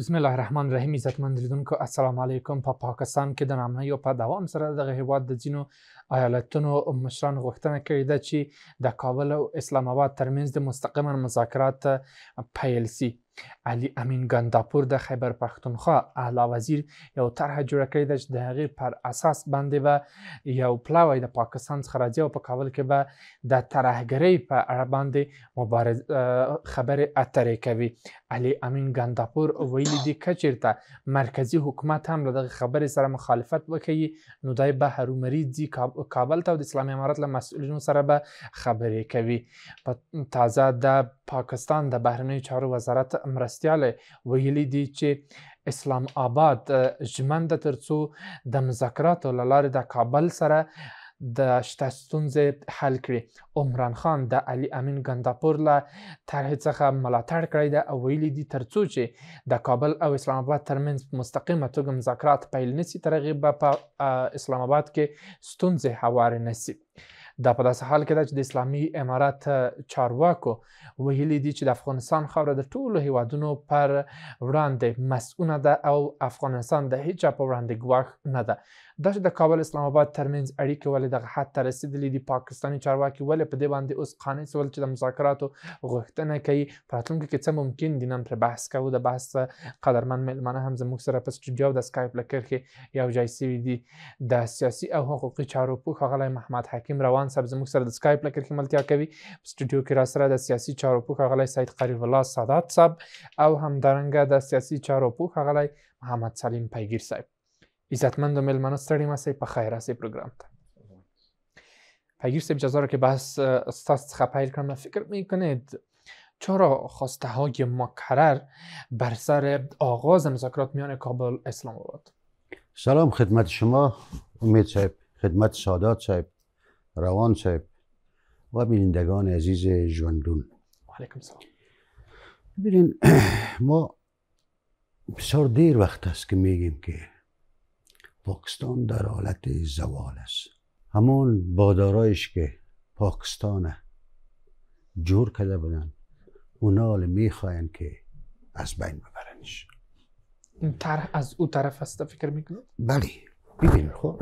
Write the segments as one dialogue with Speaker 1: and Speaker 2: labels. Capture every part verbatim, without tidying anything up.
Speaker 1: بسم الله الرحمن الرحیم. عزتمند لیدونکو السلام علیکم. په پاکستان کې د نامنۍ او په دوام سره دغه هیواد د ځینو ایالتونو مشرانو غوښتنه کړې ده چې د کابل او اسلام آباد ترمنځ د مستقیما مذاکرات پیل سي. علي امین ګنداپور د خیبر پښتونخوا اعلی وزیر یو طرحه جوړه کړې ده چې د هغې پر اساس باندې به یو پلاوی د پاکستان څخه راځي او په کابل کې به د ترهګرۍ په اړه باندې مبارز خبرې اترې کوي. علي امین ګنداپور ویلي دي که چېرته مرکزي حکومت هم له دغه خبرې سره مخالفت وکړي نو دی به هرومري ځي کابل ته او د اسلامي امارت له مسؤلینو سره به خبرې کوي. په تازه د پاکستان د بهرنیو چارو وزارت مرستیال ویلي دي چې اسلام آباد ژمن ده ترڅو د مذاکراتو له لارې د کابل سره د شته ستونزې حل کړي. عمران خان د علي امین ګنداپور له طرحې څخه ملاتړ کړی ده او ویلي دي ترڅو چې د کابل او اسلام آباد ترمنځ په مستقیمه توګه مذاکرات پیل نسي تر هغې به په اسلام آباد کې ستونزې هوارې نسي. دا په داسې حال کې ده چې د اسلامي امارت چارواکو ویلي دي چې د افغانستان خاوره د ټولو هیوادونو پر وړاندې مسؤونه ده او افغانستان د هیچا په وړاندې ګواښ نه ده. دا چې د کابل اسلام آباد ترمنځ اړیکې ولې دغه حد ته رسېدلي دي، پاکستاني چارواکي ولې په دې باندې اوس قانع سول چې د مذاکراتو غوښتنه کوي، په راتلونکي کې څه ممکن دي، نن پرې بحث کوو. د بحث قدرمن میلمانه هم زموږ سره په سټوډیو او د سکایپ له کرښې یو ځای سوي دي. د سیاسي او حقوقي چارو پوه ښاغلی محمد حکیم روان صاحب زموږ سره د سکایپ له کرښې ملتیا کوي. په سټوډیو کې را سره د سیاسي چارو پوه ښاغلی سید قریب الله سادات صاحب او همدارنګه د سیاسي چارو پوه ښاغلی محمد سلیم پیگیر صاحب. عزتمند میلمانه ستړي مه شئ، په خیر راسئ پروګرام ته. پیگیر صاحب اجازه را که بحث ستاسو څخه پیل کنم، فکر میکنید چرا خواسته های مکرر بر سر آغاز مذاکرات میان کابل اسلام آباد؟
Speaker 2: سلام خدمت شما امید صاحب، خدمت سادات صاحب، روان صاحب و بینندگان عزیز ژوندون.
Speaker 1: علیکم سلام.
Speaker 2: ببینین ما بسیار دیر وقت است که میگیم که پاکستان در حالت زوال است. همون بادارایش که پاکستان جور کرده بودن اونا حالا میخواین که از بین ببرنش.
Speaker 1: این طرح از او طرف است فکر میکنید؟
Speaker 2: بله. ببین خب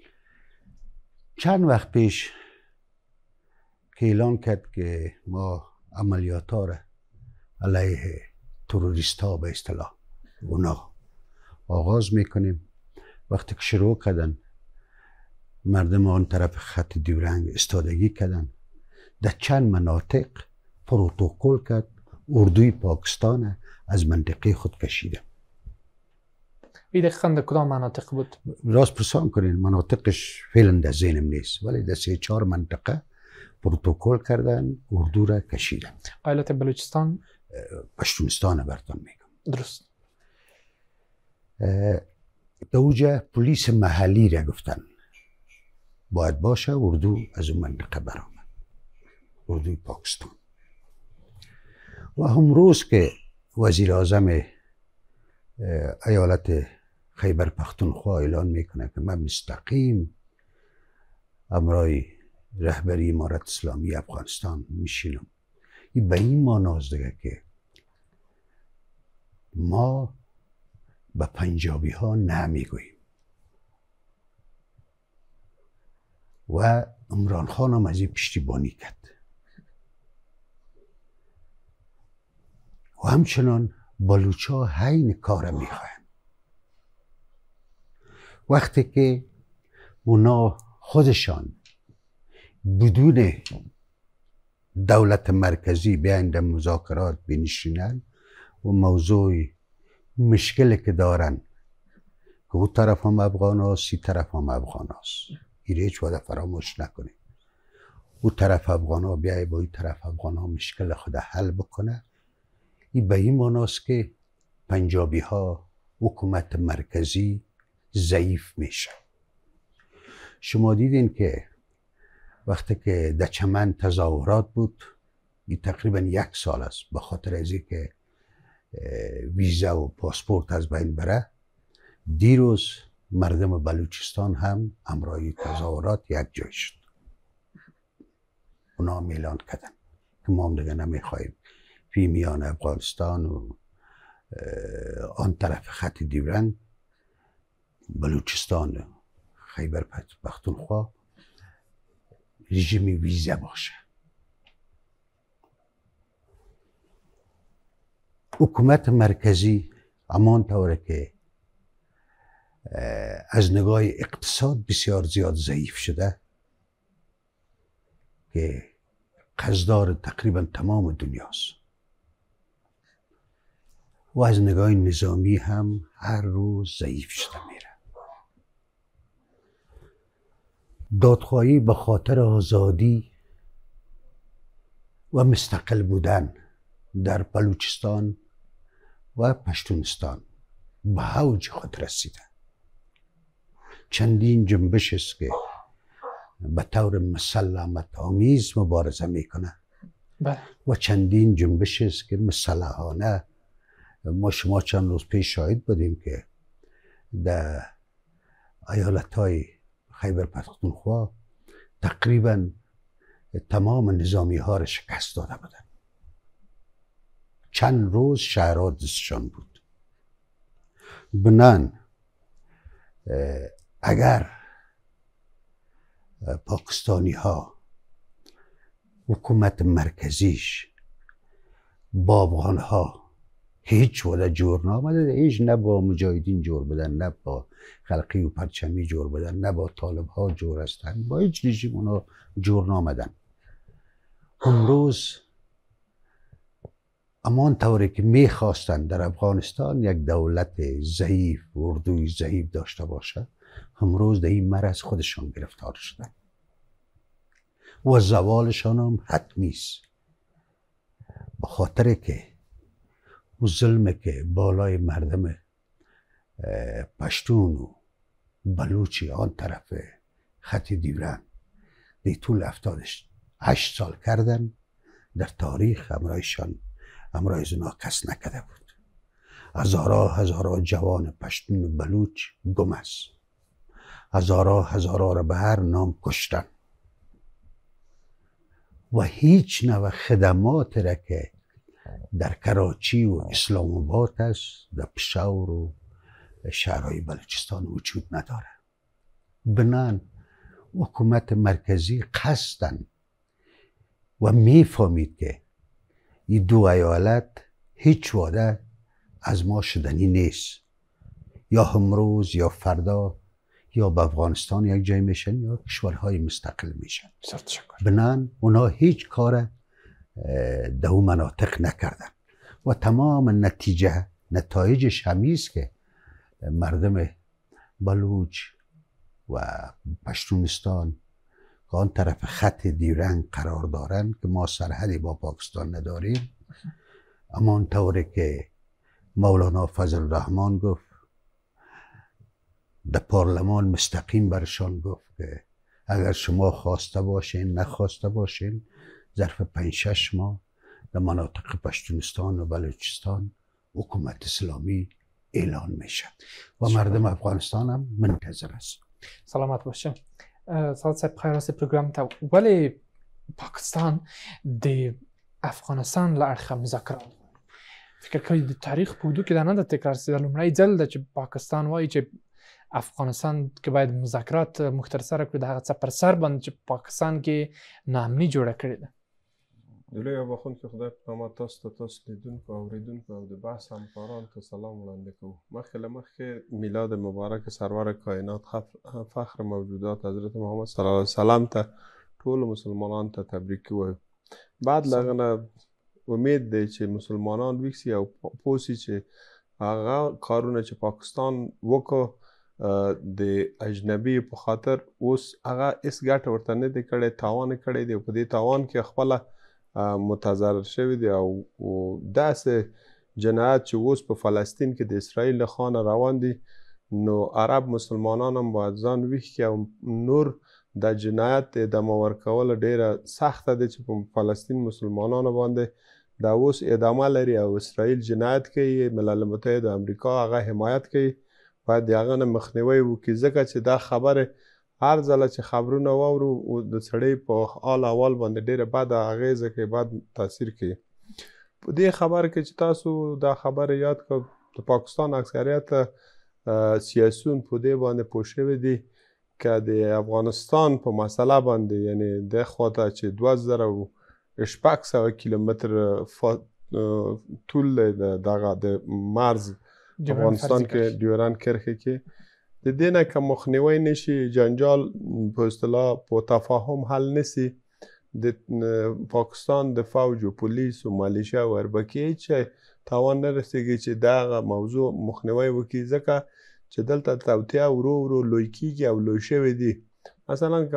Speaker 2: چند وقت پیش که اعلان کرد که ما عملیات ها را علیه تروریست ها به اصطلاح اونا آغاز میکنیم. وقتی که شروع کردن مردم آن طرف خط دیورنگ استادگی کردن، در چند مناطق پروتکل کرد اردوی پاکستان از منطقه خود کشیده.
Speaker 1: این دقیقا در کدام مناطق بود؟
Speaker 2: راست پرسان کنین مناطقش فعلا در ذهنم نیست ولی در سه چهار منطقه پروتکل کردن اردو را کشیدن.
Speaker 1: ایالت بلوچستان؟
Speaker 2: پشتونستان برتون میگم.
Speaker 1: درست.
Speaker 2: دوجه پلیس محلی را گفتن باید باشه اردو از اون منطقه برآمد، اردوی پاکستان. و هم روز که وزیر اعظم ایالت خیبر پختونخوا اعلان میکنه که من مستقیم امرای رهبری امارت اسلامی افغانستان میشینم، این به این معناست دیگه که ما به پنجابی ها نمیگوییم. و عمران خان هم از این پشتیبانی کرد و همچنان بلوچ ها حین کار میخواهند. وقتی که اونا خودشان بدون دولت مرکزی بیاین در مذاکرات بنشینن و موضوع مشکلی که دارن که او طرف هم افغان هست سی طرف هم افغان هست، این هیچ وقت فراموش نکنید. او طرف افغان ها بیای با این طرف افغان ها مشکل خود حل بکنه، این به این معناست که پنجابی ها حکومت مرکزی ضعیف میشه. شما دیدین که وقتی که در چمن تظاهرات بود، این تقریبا یک سال است، به خاطر از اینکه ویزا و پاسپورت از بین بره، دیروز مردم بلوچستان هم همراه تظاهرات یک جای شد. اونا هم اعلان کردن که ما هم دیگه نمیخواهیم فی میان افغانستان و آن طرف خط دیورند بلوچستان خیبر پختونخوا رژیم ویزه باشه. حکومت مرکزی امان طوره که از نگاه اقتصاد بسیار زیاد ضعیف شده که قرضدار تقریبا تمام دنیاست و از نگاه نظامی هم هر روز ضعیف شده میره. دادخواهی به خاطر آزادی و مستقل بودن در بلوچستان و پشتونستان به اوج خود رسیده. چندین جنبش است که به طور مسلمت آمیز مبارزه میکنه و چندین جنبش است که مسلحانه. ما شما چند روز پیش شاهد بودیم که در ایالت‌های خیبر پختونخوا تقریبا تمام نظامی ها را شکست داده بودن. چند روز شهرها دستشان بود. بنان اگر پاکستانی ها حکومت مرکزیش با افغان ها هیچ وقت جور نامده، هیچ نه با مجاهدین جور بدن، نه با خلقی و پرچمی جور بدن، نه با طالب ها جور هستن، با هیچ رژیم اونا جور نامدن. امروز امان طوری که میخواستن در افغانستان یک دولت ضعیف، اردوی ضعیف داشته باشه، امروز در این مرض خودشان گرفتار شدن و زوالشان هم حتمی است. به خاطر که و ظلمه که بالای مردم پشتون و بلوچی آن طرف خط دیورند دی طول افتادش هشت سال کردن، در تاریخ همراهشان همراه اونا کس نکده بود. هزارها هزارها جوان پشتون و بلوچ گم است. هزارها هزارها را به هر نام کشتن و هیچ نوع خدمات را که در کراچی و اسلام آباد است در پشاور و شهرهای بلوچستان وجود نداره. بنان حکومت مرکزی قصدن و میفهمید که این دو ایالت هیچ وعده از ما شدنی نیست، یا امروز یا فردا یا به افغانستان یک جای میشن یا کشورهای مستقل میشن. بنان اونا هیچ کار در اون مناطق نکردن و تمام نتیجه نتایجش همیست که مردم بلوچ و پشتونستان که آن طرف خط دیورند قرار دارن که ما سرحدی با پاکستان نداریم، اما اون طوری که مولانا فضل الرحمن گفت در پارلمان مستقیم برشان گفت که اگر شما خواسته باشین نخواسته باشین ظرف پنج شش ماه در مناطق پشتونستان و بلوچستان حکومت اسلامی اعلان میشه و مردم افغانستان هم منتظر است.
Speaker 1: سلامت باشه. سعادت صاحب خیر است پروگرام تا ولی پاکستان د افغانستان لارخه مذاکرات فکر کوي د تاریخ په ودو کې دا نه د تکرار سي د لومړی ځل د چې پاکستان وایي چې افغانستان کې باید مذاکرات مختصر کړي د هغه څه پر سر باندې چې پاکستان کې ناامني جوړه کړې ده.
Speaker 3: د لوی بخښونکي خدای په نامه تاسو ته تاسو لیدونکو او اورېدونکو او د بحث همکارانو ته سلام وړاندې کوو. مخکې له مخکې میلاد مبارک سرور کائنات فخر موجودات حضرت محمد صلی الله علیه وسلم ته ټولو مسلمانانو ته تبریک وایو. بعد له هغه نه امید دی چې مسلمانان ویښ سي او پوه سي چې هغه کارونه چې پاکستان وکړو د اجنبي په خاطر اوس هغه هېڅ ګټه ورته نه دی کړی، تاوان یې کړی دی او په دې تاوان کې خپله متضرر شوي دي او داسې جنایت چې اوس په فلسطین کې د اسرائیل له خوا نه روان دي، نو عرب مسلمانان هم باید ځان ویښ کړي او نور د جنایت د ادامه ورکول ډېره سخته ده چې په فلسطین مسلمانانو باندې دا اوس ادامه لري او اسرائیل جنایت کوي، ملل متحد امریکا هغه حمایت کوي. باید د هغه نه مخنیوی وکړي ځکه چې دا خبرې هر ځله چې خبرونه واورو د سړی په حال احوال باندې ډېره بده اغېزه کوي، بد تاثیر کوي. په دې خبره کې چې تاسو دا خبره یاد کړه د پاکستان اکثریت سیاسیون په دې باندې پوه شوي دي که د افغانستان په مسله باندې یعنی د خواته چې دوه زره شپږ سوه کیلومتر طول د دغه د مرز افغانستان کې ډیورند کرښې کې د دې نه که مخنیوی نشي جنجال په اصطلاح په تفاهم حل نسی د پاکستان د فوج و پولیس و مالیشه و اربکي هیڅ تاوان نه رسېږي چې دغه موضوع مخنیوی وکړي ځکه چې دلته توطیه ورو ورو لوی کېږي او لوی شوي دي مثلا که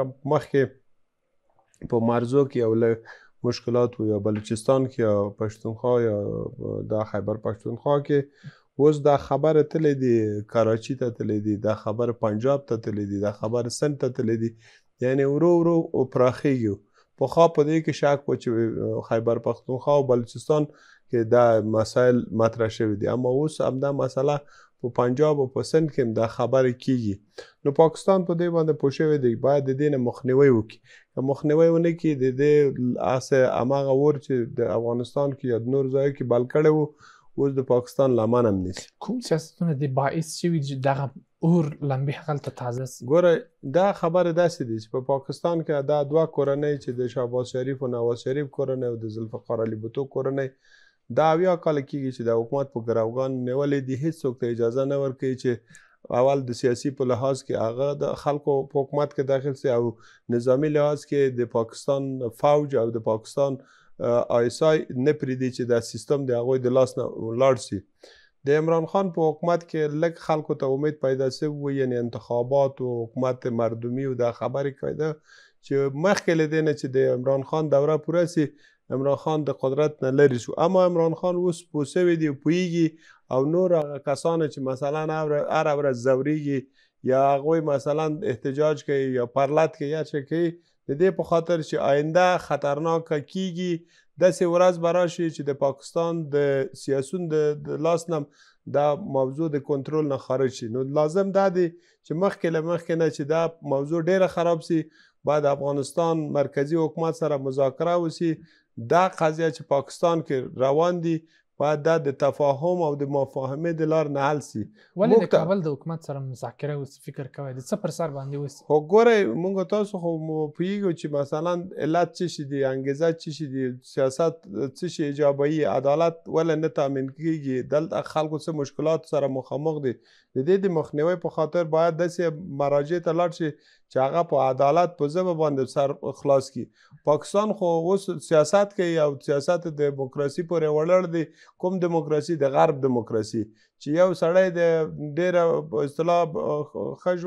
Speaker 3: مخکې په مرزو کې یو لږ مشکلات و یا بلوچستان کې یا پښتونخوا یا د خیبر پښتونخوا کې اوس دا خبره تللی دي کراچي ته تللی دي دا خبره پنجاب ته تللی دي دا خبره سند ته تللی دي یعنی ورو ورو پراخېږي پخوا په دې کې شک و چې خیبر پښتونخوا او بلوچستان کې دا مسایل مطرح شوي دي اما اوس همدا مسله په پنجاب او په سند کې دا خبره کیږي نو پاکستان په دې باندې پوه شوی دی باید د دې نه مخنیوی وکړي که مخنیوی ونه کړي د دې هسې هماغه اور چې د افغانستان کې یا د نور ځایو کې بل کړی و اوس د پاکستان لمن هم نیسي
Speaker 1: کوم سیاستونه د باعث شوي چې دغه اور لمبې هلته تازه سي
Speaker 3: ګوره دا خبره داسې دي چې په پاکستان کې دا دوه کورنۍ چې د شهباز شریف او نواز شریف کورنۍ او د ذوالفقار علي بوټو کورنۍ دا اویا کاله کېږي چې د حکومت په ګروګان نیولې دي هېڅوک ته اجازه نه ورکوي چې اول د سیاسي په لحاظ کې هغه د خلکو په حکومت کې داخل سي او نظامی لحاظ کې د پاکستان فوج او د پاکستان آی اس آی نه پرېږدي چې دا سیستم د هغوی د لاس نه لاړ سي د عمران خان په حکومت کې لږ خلکو ته امید پیدا سوی و یعنې انتخابات او حکومت مردمي او دا خبرې کېده چې مخکې له دې نه چې د عمران خان دوره پوره سي عمران خان د قدرت نه لرې شو اما عمران خان اوس پوه سوی دی پوهېږي او نور هغه کسانو چې مثلا هره ورځ ځورېږي یا هغوی مثلا احتجاج کوي یا پرلت کوي یا څه کوي د دې په خاطر چې آینده خطرناکه کیږي داسې ورځ به راشي چې د پاکستان د سیاسون د لاس نه دا موضوع د کنټرول نه خارج شي نو لازم دا دی چې مخکې له مخکې نه چې دا موضوع ډیره خراب سي باید افغانستان مرکزی حکومت سره مذاکره وسي دا قضیه چې پاکستان کې روان دي باید دا د تفاهم او د مفاهمې د لار نه حل سي
Speaker 1: ولې د کابل د حکومت سره مذاکره وسي فکر کوئ د څه پر سر باندې وسي
Speaker 3: خو ګورئ موږ تاسو خو پوهېږو چې مثلا علت څه شي دي انګېزه څه شي دي سیاست څه شي ایجابوي عدالت ولې نه تامین کېږي دلته خلکو څه مشکلات سره مخامخ دي د دې د مخنیوي په خاطر باید داسې مراجع ته لاړ شي چې هغه په عدالت په ژبه باندې سر خلاص کړي پاکستان خو اوس سیاست کوي او سیاست د دیموکراسي پورې ولاړ دی کوم دیموکراسي د غرب دیموکراسي چې یو سړی د ډېره په اصطلاح ښه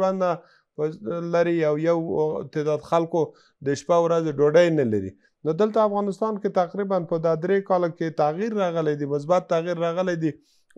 Speaker 3: ژوند لري او یو تعداد خلکو د شپه ورځې ډوډۍ نه لري نو دلته افغانستان کې تقریبا په دا درې کاله کې تغییر راغلی دی مثبت تغییر راغلی دی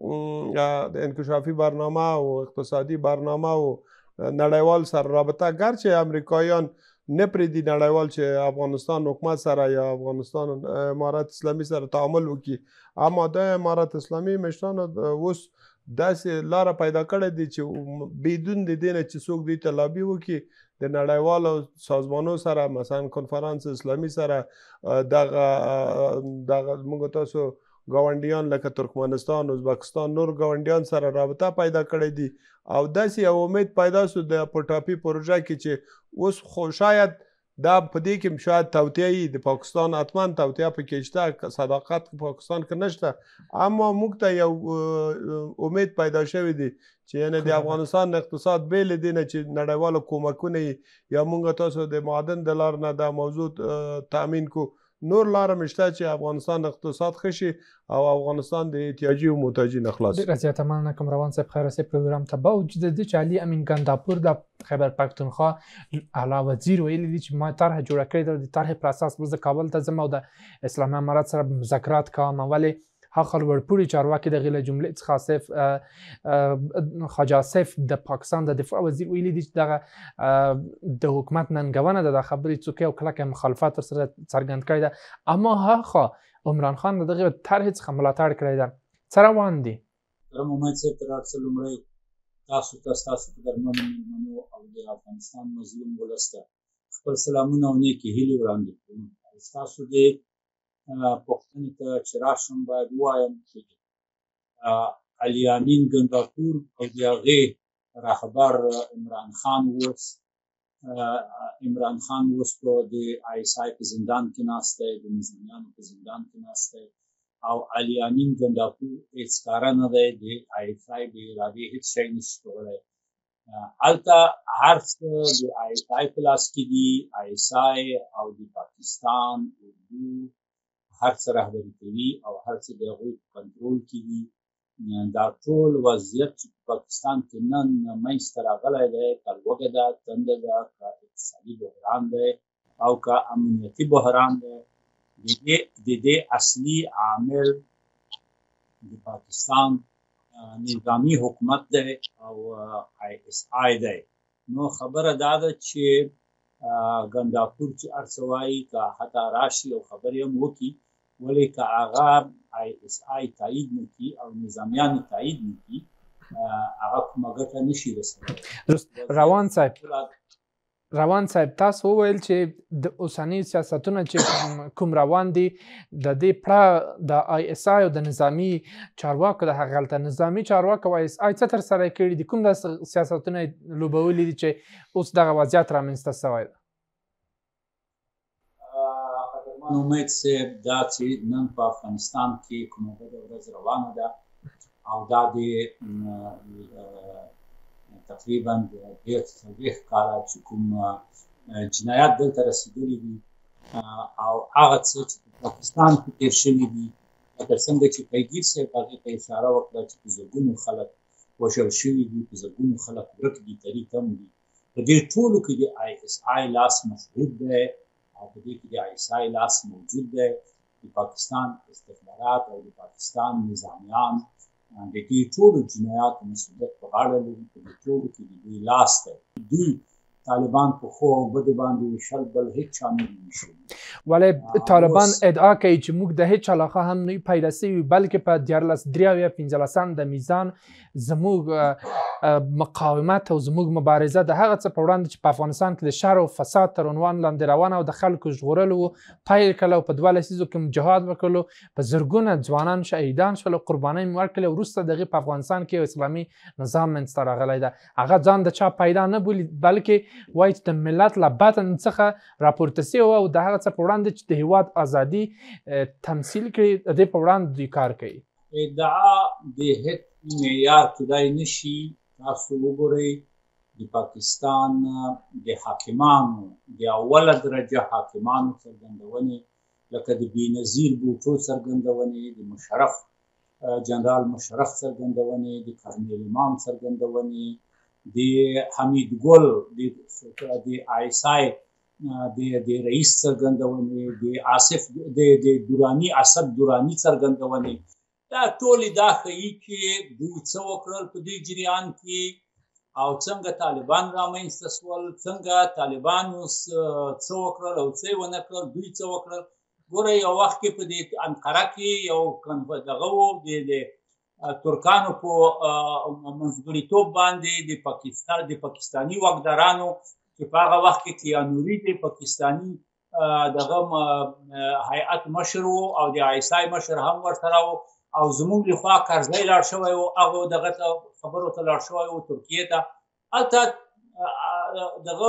Speaker 3: د انکشافي برنامه او اقتصادي برنامه او نړیوال سره رابطه ګرچې امریکایان نه پرېږدي نړیوال چې افغانستان حکومت سره یا افغانستان امارت اسلامي سره تعامل وکړي اما د امارت اسلامي مشرانو اوس داسې لاره پیدا کړې دي چې بدون د دې نه چې څوک دوی ته لابي وکړي د نړیوالو سازمانو سره مثلا کنفرانس اسلامي سره دغه دغه موږ تاسو ګاونډیان لکه ترکمنستان ازبکستان نور ګاونډیان سره رابطه پیدا کړې دي او داسې یو امید پیدا سو د پټاپي پروژه کې چې اوس خو شاید دا په دې کې شاید توطیه د پاکستان حتما توطیه پکې شته صداقت په پاکستان کې نشته اما موږ ته یو امید پیدا شوی دی چې یعنی د افغانستان اقتصاد بیل دی نه چې نړیوالو کومکونه یا موږ تاسو د معدن د لار نه دا موضوع تامین کو نور لاره مشته چې افغانستان اقتصاد ښه شي او افغانستان د احتیاجي او محتاجي نه خلاص شي.
Speaker 1: ډېره زیاته مننه کوم روان صاحب خیر صاحب پروګرام ته با وجود د چې علي امین ګنداپور د خیبر پښتونخوا اعلی وزیر ویلي دي چې ما طرح جوړه کړې ده د طرحې پر اساس زه د کابل ته ځم او د اسلامي امارت سره مذاکرات کوم ولې هغه لوړپوړي چارواکي د غیله جملې څخه آصف خواجه آصف د پاکستان د دفاع وزیر ویلي دي چې دغه د حکومت ننګونه ده د خبرې څوکۍ او کلکه مخالفت ورسره څرګند کړی ده اما هغه عمران خان د دغه طرحې څخه ملاتړ کړی ده څه روان دي
Speaker 4: محترم امید صاحب تر هر څه لومړی تاسو ته ستاسو په درمنو مېلمنو او د افغانستان مظلوم ولس ته خپل سلامونه او نیکې هیلې وړاندې کوم ستاسو د پوښتنې ته چې راشم باید ووایم چې الیامین ګنداپور او د هغې رهبر عمران خان اوس عمران خان اوس په د آی اس آی په زندان کې ناست دی، د نظامیانو په زندان کې ناست دی او الیامین ګنداپور هېڅ ښکاره نه دی، د آی اس آی د ارادې هېڅ شی نشي کولی. هلته هر څه د آی اس آی په لاس کې دي، آی اس آی او د پاکستان اردو هر څه رهبري کوي او هر څه د هغوی په کنټرول کې دي. دا ټول وضعیت چې په پاکستان کې نن منځته راغلی دی، که لوږه ده، تنده ده، که اقتصادي بحران دی او که امنیتي بحران دی، د دې اصلي عامل د پاکستان نظامي حکومت دی او آی اس آی دی. نو خبره دا ده چې ګنداپور چې هر څه وایي که حتی راشي او خبرې هم وکړي، ولې که هغه آی اس آی تایید نه کړي او نظامیان تایید نه کړي، هغه کومه ګټه نشي رسولی.
Speaker 1: روان صاحب روان صاحب تاسو وویل چې د اوسني سیاستونه چې کوم روان دي د دې پړه د آی اس آی او د نظامي چارواکو د هغه هلته نظامي چارواکو او آی اس آی څه ترسره کړي دي؟ کوم داسې سیاستونه یې لوبولي دي چې اوس دغه وضعیت رامنځته شوی دی؟
Speaker 4: قدرمن امید صاحب، دا چې نن په افغانستان کې کومه بده ورځ روانه ده او دا د تقریبا د ډېر څلوېښت کاله چې کوم جنایات دلته رسېدلي دي او هغه څه چې په پاکستان کې تېر شوي دي، لکه څنګه چې پیګیر صاحب هغې ته اشاره وکړه چې په زرګونو خلک وژل شوي دي، په زرګونو خلک ورک دي، تري تم دي. په دې ټولو کې د آی اس آی لاس مشهود دی او په دې کې د آی اس آی لاس موجود دی. د پاکستان استخبارات او د پاکستان نظامیان د دې ټولو جنایاتو مسؤلیت په غاړه لري، په دې ټولو کې د دوی لاس دی. دوی طالبان په ښو او بدو باندې ویشل، بل هېڅ چا نه دي ویشلي.
Speaker 1: ولې طالبان ادعا کوي چې موږ د هېڅ علاقه هم نه پیدا سوي، بلکې په دیارلس درې اویا پنځلسم د میزان زموږ مقاومت او زموږ مبارزه د هغه څه په وړاندې چې په افغانستان کې د شر او فساد تر عنوان لاندې روانه او د خلکو ژغورلو پیل کړل او په دوه لسیزو کې جهاد وکړلو، په زرګونه ځوانان شهیدان شول او قربانۍ مو ورکړلې. وروسته د هغې په افغانستان کې یو اسلامي نظام منځته راغلی ده. هغه ځان د چا پیدا نه بولي، بلکې وایي چې د ملت له بطن څخه راپورته سوی او د هغه څه په وړاندې چې د هېواد ازادي تمثیل کړي، د دې په وړاندې دوی کار کوي.
Speaker 4: ادعا د هېڅ معیار کیدای نشي. تاسو وګورئ د پاکستان د حاکمانو د اوله درجه حاکمانو څرګندونې، لکه د بېنظیر بوټو څرګندونې، د مشرف جنرال مشرف څرګندونې، د کرنیل امام څرګندونې، د حمید ګل د آی اس آی د رئیس څرګندونې، د آصف د دوراني اسد دوراني څرګندونې، دا ټولې دا ښیي چې دوی څه وکړل په دې جریان کې او څنګه طالبان رامنځته شول، څنګه طالبانو څه وکړل او څه یې ونه کړل، دوی څه وکړل. ګوره یو وخت کې په دې انقره کې یو دغه و د ترکانو په منځګړیتوب باندې د پاکستان د پاکستاني واکدارانو چې په هغه وخت کې کیانوري د پاکستاني دغه هیئت مشر و او د آی اس آی مشر هم ورسره و او زموږ لخوا کرزی لاړ شوی و، هغه دغه ته خبرو ته لاړ شوی و ترکیې ته. هلته دغه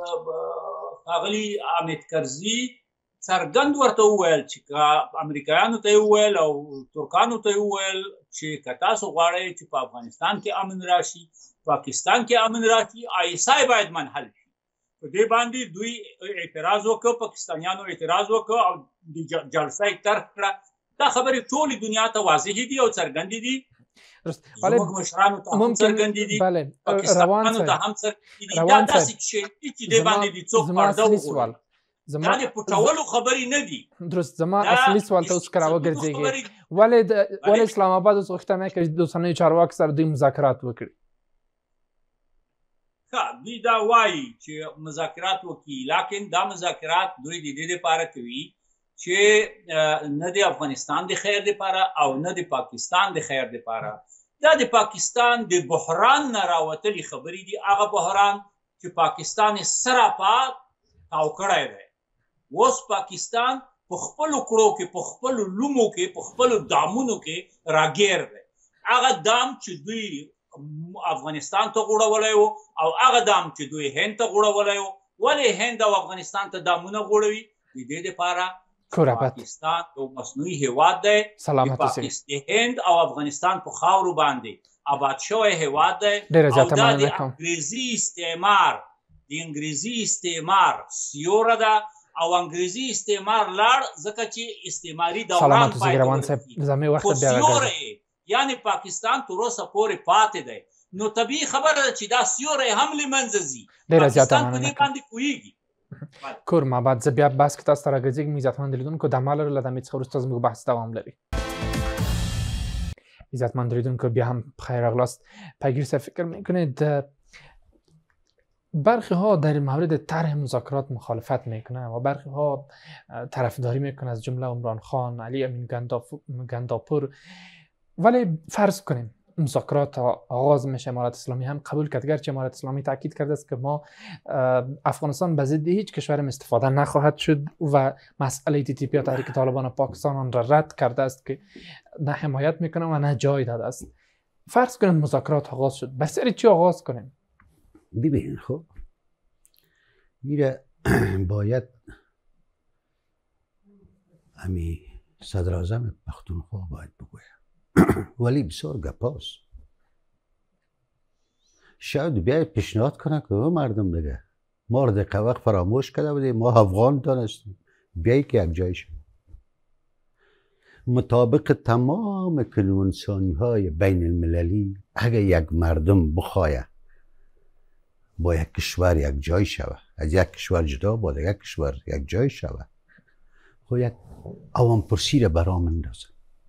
Speaker 4: ښاغلي حامد کرزي څرګند ورته وویل چې که امریکایانو ته یې وویل او ترکانو ته یې وویل چې که تاسو غواړئ چې په افغانستان کې امن راشي، پاکستان کې امن راشي، آی اس آی باید منحل شي. په دې باندې دوی اعتراض وکړ، پاکستانیانو اعتراض وکړ او د جلسه یې طرح کړه. دا خبرې ټولې دنیا ته واضحې دي او څرګندې دي. زموږ مشرانو ته هم څرګندې دي، پاکستانیانو ته هم څرګندې دي. دا داسې شی دي چې دې باندې د څوک پرده وغورځوي. دا د پټولو خبرې نه دي.
Speaker 1: درست. زما اصلي سوال ته اوس که راوګرځېږي، ولې ولې اسلام آباد اوس غوښتنه کوي د اوسنیو چارواکو سره دوی مذاکرات وکړي؟
Speaker 4: ښه، دوی دا وایي چې مذاکرات وکړي، لیکن دا مذاکرات دوی د دې لپاره کوي چې نه د افغانستان د خیر لپاره او نه د پاکستان د خیر لپاره. دا د پاکستان د بحران نه راوتلي خبرې دي، هغه بحران چې پاکستان یې سراپا تاو کړی دی. اوس پاکستان په خپلو کړو کې په خپلو لومو کې په خپلو دامونو کې راګیر دی. هغه دام چې دوی افغانستان ته غوړولی و او هغه دام چې دوی هند ته غوړولی و. ولې هند او افغانستان ته دامونه غوړوي؟ د دې دپاره پاکستان یو مصنوعي هیواد دی. د هند او افغانستان په خاورو باندې آباد شوی هیواد دی او دا د انګریزي استعمار د انګریزي استعمار سیوره ده او انګریزي استعمار لاړ ځکه چې استعماري دوران پای ته ورسېد. خو سیوره یعنې پاکستان تر اوسه پورې پاتې دی. نو طبیعي خبره ده چې دا سیوری هم له منځه ځي. پاکستان په دې باندې پوهېږي.
Speaker 1: کور ما بعد زه بیا بحث کې تاسو ته راګرځېږم. عزتمند لیدونکو د ما لرو له دمې څخه وروسته زموږ بحث دوام لري. عزتمند لیدونکو بیا هم بخیر راغلاست. پیگیر صاحب فکر میکنید برخی ها در مورد طرح مذاکرات مخالفت میکنه و برخی ها طرفداری میکنه از جمله عمران خان، علی امین گنداپور. ولی فرض کنیم مذاکرات آغاز میشه، امارت اسلامی هم قبول کرد، گرچه امارت اسلامی تاکید کرده است که ما افغانستان به ضد هیچ کشورم استفاده نخواهد شد و مسئله تی تی پی تحریک طالبان پاکستان آن را رد کرده است که نه حمایت میکنه و نه جای داده است. فرض کنیم مذاکرات آغاز شد، به سر چی آغاز کنیم؟
Speaker 2: ببین خب میره باید امی صدر اعظم پختونخوا باید بگوید ولی بسیار گپاست. شاید بیاید پیشنهاد کنه که مردم دیگه ما رو دقیقه وقت فراموش کرده بودیم، ما افغان دانستیم، بیایی که یک جای شد مطابق تمام کنوانسیون های بین المللی. اگه یک مردم بخواه با یک کشور یک جای شوه، از یک کشور جدا با یک کشور یک جای شوه، خب یک عوام پرسی را برا مندازه.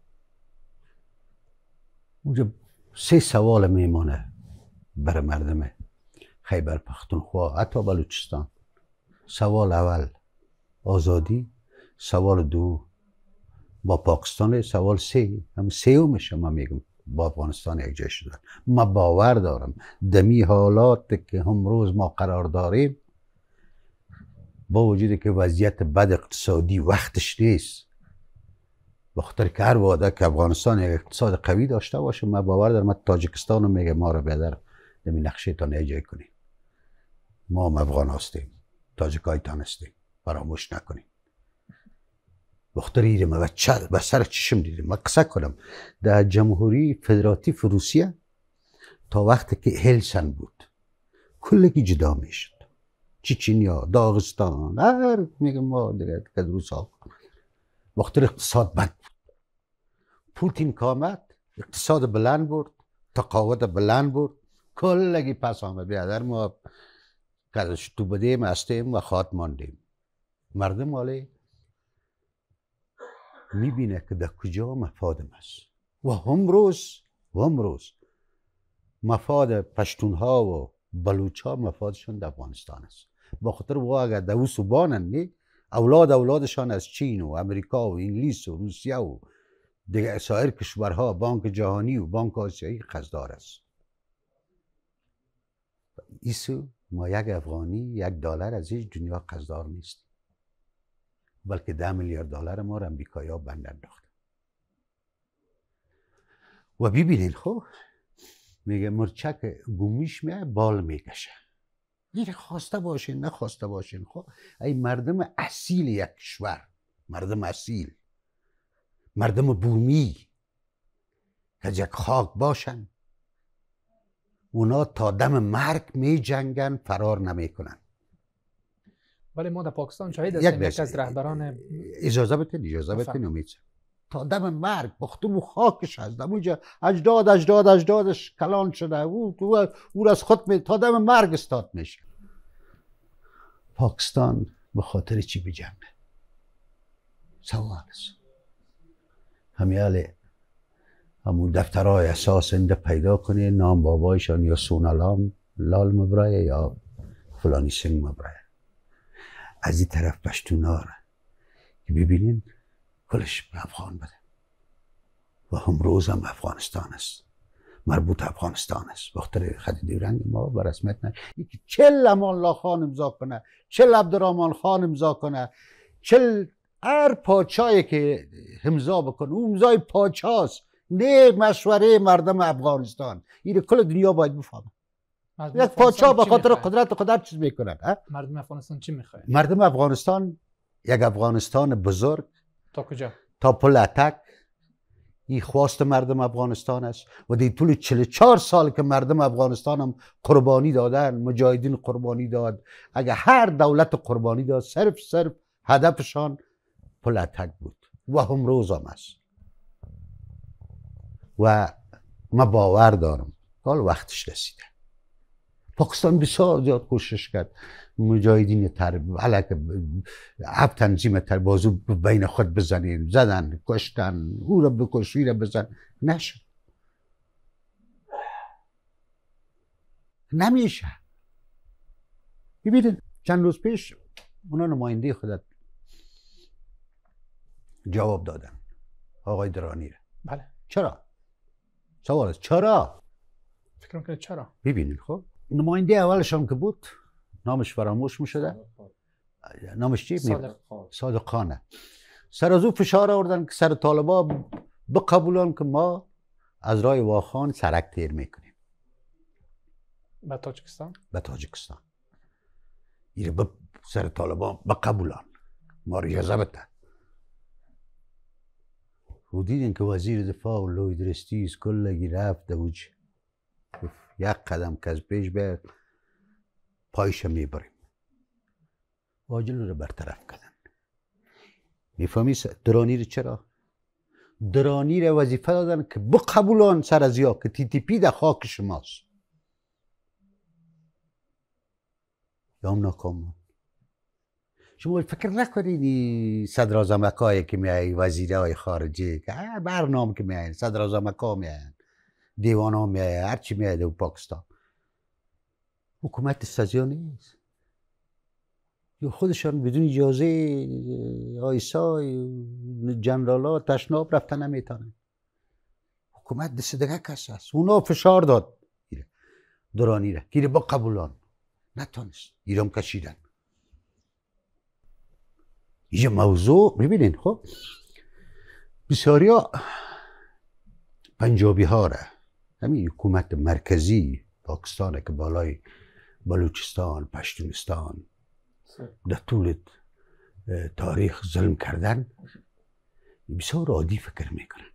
Speaker 2: اونجا سه سوال میمانه برای مردم خیبر پختونخوا حتی بلوچستان. سوال اول آزادی، سوال دو با پاکستان، سوال سه هم سومش ما میگم با افغانستان یک جای شدن. ما باور دارم دمی حالات که امروز ما قرار داریم با وجودی که وضعیت بد اقتصادی وقتش نیست، بخاطر که هر واده که افغانستان یک اقتصاد قوی داشته باشه، ما باور دارم تاجیکستان رو میگه ما رو بیادر دمی نقشه تا نیجای کنیم. ما هم افغان هستیم، تاجیکای تان هستیم، فراموش نکنیم. بخاطر ایره ما به سر چشم دیدیم. ما قصه کنم در جمهوری فدراتیو روسیه تا وقتی که هلسن بود کلگی جدا میشد، چچنیا، داغستان، هر میگم ما دیگه که روس ها بخاطر اقتصاد بد بود. پوتین کامد اقتصاد بلند برد، تقاعد بلند برد، کلگی پس آمد. بیادر ما کدش تو بدیم هستیم و خواد ماندیم. مردم حالی میبینه که در کجا مفادم است و امروز و امروز مفاد پشتونها و بلوچ ها مفادشون در افغانستان است. با خاطر و اگر در او سبانن اولاد اولادشان از چین و امریکا و انگلیس و روسیه و دیگه سایر کشورها، بانک جهانی و بانک آسیایی قصدار است. ایسو ما یک افغانی یک دلار از هیچ دنیا قصدار نیست، بلکه ده میلیارد دلار ما رو امریکایی ها بند انداختن. و ببینین خب میگه مرچک گومیش میه بال میکشه. یعنی خواسته باشین نخواسته باشین خب ای مردم اصیل یک کشور، مردم اصیل، مردم بومی که یک خاک باشن، اونا تا دم مرگ می جنگن، فرار نمی کنن.
Speaker 1: ولی ما در پاکستان شاهد هستیم یک از رهبران
Speaker 2: اجازه بدین اجازه بدین امید تا دم مرگ بختم و خاکش هست، اونجا اجداد اجداد اجدادش کلان شده، او او, او از خود می تا دم مرگ استاد میشه. پاکستان به خاطر چی بجنگه؟ سوال است. همیاله همون دفترهای اساس انده پیدا کنه، نام بابایشان یا سونالام لال مبرایه یا فلانی سنگ مبرایه. از این طرف پشتونا را که ببینین کلش به افغان بده و امروز هم افغانستان است، مربوط افغانستان است. بخاطر خط دیرنگ ما به رسمیت نه یکی چل امان الله خان امضا کنه، چل عبدالرحمن خان امضا کنه، چل هر پاچایی که امضا بکنه اون امضای پاچاست، نه مشوره مردم افغانستان. این کل دنیا باید بفهمه. یک پاچا به خاطر قدرت قدرت چیز میکنن.
Speaker 1: مردم افغانستان چی میخواد؟
Speaker 2: مردم افغانستان یک افغانستان بزرگ
Speaker 1: تا کجا؟
Speaker 2: تا پل اتک. این خواست مردم افغانستان است و در طول چهل و چهار سال که مردم افغانستان هم قربانی دادن، مجاهدین قربانی داد، اگر هر دولت قربانی داد، صرف صرف هدفشان پل اتک بود و هم روز هم است. و ما باور دارم حال وقتش رسیده. پاکستان بسیار زیاد کوشش کرد مجاهدین تر علک اب تنظیم تر بازو بین خود بزنین، زدن، کشتن، او را بکش، او را بزن، نشد. نمیشه. ببینید چند روز پیش اونا نماینده خودت جواب دادن آقای درانی را.
Speaker 1: بله.
Speaker 2: چرا؟ سوال است چرا؟
Speaker 1: فکر میکنه چرا؟
Speaker 2: ببینید خب نماینده اولشان که بود نامش فراموش میشده، نامش چی؟
Speaker 1: صادق
Speaker 2: صادق خانه. سر از او فشار آوردن که سر طالبا بقبولان که ما از راه واخان سرک تیر میکنیم
Speaker 1: به تاجیکستان.
Speaker 2: به تاجیکستان ایره به سر طالبا بقبولان ما رو اجازه بده. و دیدین که وزیر دفاع و لوی درستیز کلگی رفت دوج یک قدم که از پیش به پایش میبریم، واجل رو برطرف کردن. میفهمی درانی رو چرا؟ درانی رو وظیفه دادن که بقبولان سر از یا که تی تی پی در خاک شماست. یا هم ناکام. شما فکر نکنید صدراعظمکایی که میایی وزیرهای خارجی که برنامه که میایی صدراعظمکا میایی دیوان ها میایی هرچی میایی در پاکستان حکومت سازیا نیست. یا خودشان بدون اجازه آیسای جنرال ها تشناب رفتن نمیتونن. حکومت دست دیگه کس هست. اونا فشار داد درانی را که با قبولان نتونست ایرام کشیدن. اینجا موضوع ببینین خب بسیاری ها پنجابی ها را همین حکومت مرکزی پاکستان که بالای بلوچستان پشتونستان در طول تاریخ ظلم کردن بسیار عادی فکر میکنن.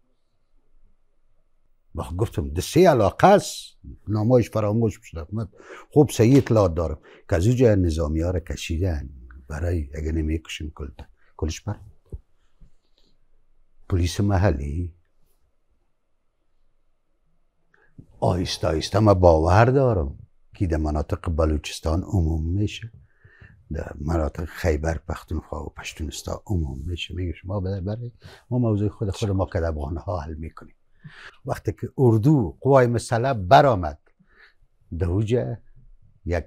Speaker 2: وقت گفتم ده سه علاقه است نامایش فراموش شده. خوب سعی اطلاعات دارم که از اونجا نظامی ها را کشیدن برای اگه نمیکشیم کل کلش بر پلیس محلی آیسته آیسته ما باور دارم که در مناطق بلوچستان عموم میشه، در مناطق خیبر پختونخوا و پشتونستان عموم میشه. میگه شما برای ما موضوع خود خود ما که افغان ها حل میکنیم. وقتی که اردو قوای مسلح برآمد دوجه یک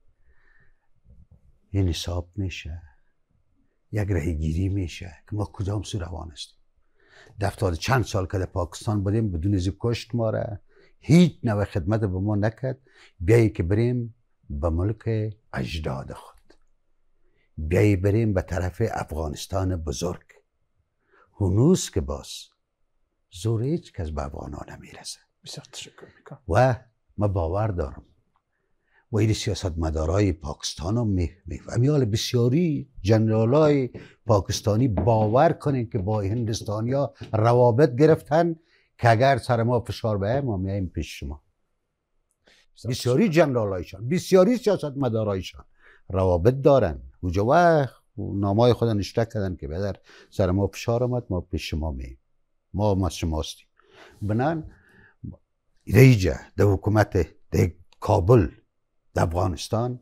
Speaker 2: این حساب میشه، یک رهگیری میشه که ما کدام سو روان هستیم. دفتاد چند سال که در پاکستان بودیم بدون از کشت ما را هیچ نوع خدمت به ما نکرد. بیایی که بریم به ملک اجداد خود، بیایی بریم به طرف افغانستان بزرگ. هنوز که باز زور هیچ کس به افغان ها نمیرسه.
Speaker 1: بسیار تشکر میکنم.
Speaker 2: و ما باور دارم و این سیاست مدارای پاکستان هم میفهمی. حال بسیاری جنرال های پاکستانی باور کنین که با هندستانی ها روابط گرفتن که اگر سر ما فشار بیاید ما میاییم پیش شما. بسیاری جنرال هایشان بسیاری سیاست مدارایشان روابط دارن اوجا و نامای خود نشته کردن که بدر سر ما فشار آمد ما پیش شما میاییم، ما ما شماستیم. بنان ریجه در حکومت در کابل در افغانستان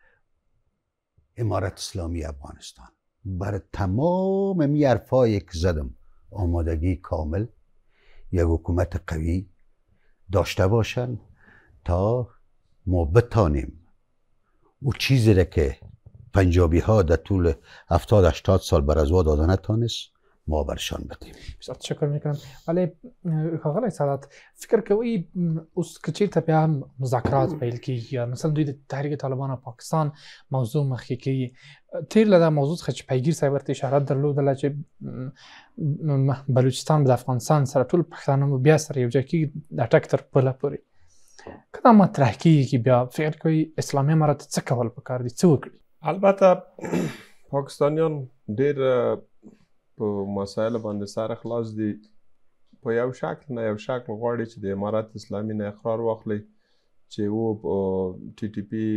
Speaker 2: امارت اسلامی افغانستان برای تمام می حرفایی که زدم آمادگی کامل یک حکومت قوی داشته باشن تا ما بتانیم او چیزی را که پنجابی ها در طول هفتاد هشتاد سال بر از وا داده نتانست ما برشان بدیم.
Speaker 1: بسیار تشکر میکنم. ولی ښاغلی سعادت فکر کوي اوس که چیرته بیا هم مذاکرات پیل کیږي یا مثلا دوی د تحریک طالبان او پاکستان موضوع مخکې کوي، تیر له دا موضوع څخه چې پیګیر صاحب ورته اشاره درلودله چې بلوچستان به د افغانستان سره ټول پښتانه بیا سره یو ځای کېږي د ټک تر پله پورې، که دا مطرح کېږي بیا فکر کوي اسلامي امارات څه کول پکار دي، څه وکړي؟
Speaker 3: البته پاکستانیان ډېر په مسایلو باندې سر خلاص دي، په یو شکل نه یو شکل غواړي چې د امارت اسلامي نه اقرار واخلي چې و ټي ټي پي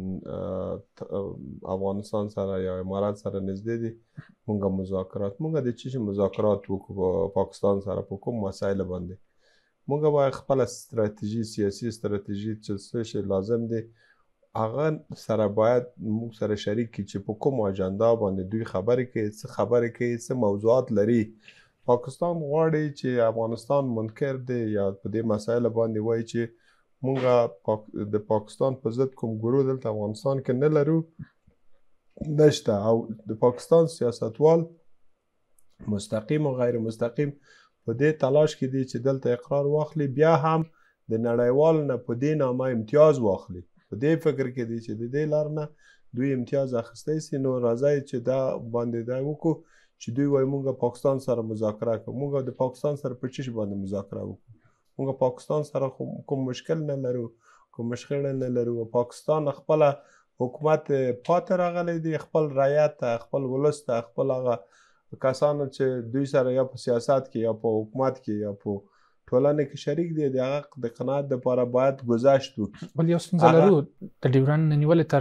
Speaker 3: افغانستان سره یا امارات سره نږدې دي، مونږ مذاکرات مونږ د چی مذاکرات وکړو پاکستان سره په کوم مسایلو باندې، مونږ باید خپله ستراتیژي سیاسي ستراتیژي چې څه شی لازم دی هغه سره باید موږ سره شریک کړي چې په کوم اجندا باندې دوی خبرې کوي، څه خبرې کوي، څه موضوعات لري. پاکستان غواړي چې افغانستان منکر دی یا په دې مسایلو باندې وایي چې مونږ د پاکستان په ضد کوم ګروه دلته افغانستان کې نه لرو نشته، او د پاکستان سیاستوال مستقیم او غیر مستقیم په دې تلاش کې دي چې دلته اقرار واخلي، بیا هم د نړیوال نه په دې نامه امتیاز واخلي، په دې فکر کې دي چې د دې لار نه دوی امتیاز اخیستی سي. نو راځئ چې دا باندې دا وکړو چې دوی وایي مونږ پاکستان سره مذاکره کوو، مونږ د پاکستان سره په څه شي باندې مذاکره وکړو، مونږ پاکستان سره کوم مشکل نه لرو، کوم مشکل نه لرو. پاکستان خپله حکومت پاتې راغلی دی، خپل رعیت ته، خپل ولس ته، خپل هغه کسانو چې دوی سره یا په سیاست کې یا په حکومت کې یا په ټولنه کې شریک دي د هغه د قناعت دپاره باید گذشت وکړي.
Speaker 1: بل یو ستونزه لرو د ډیورنډ نه نیولې تر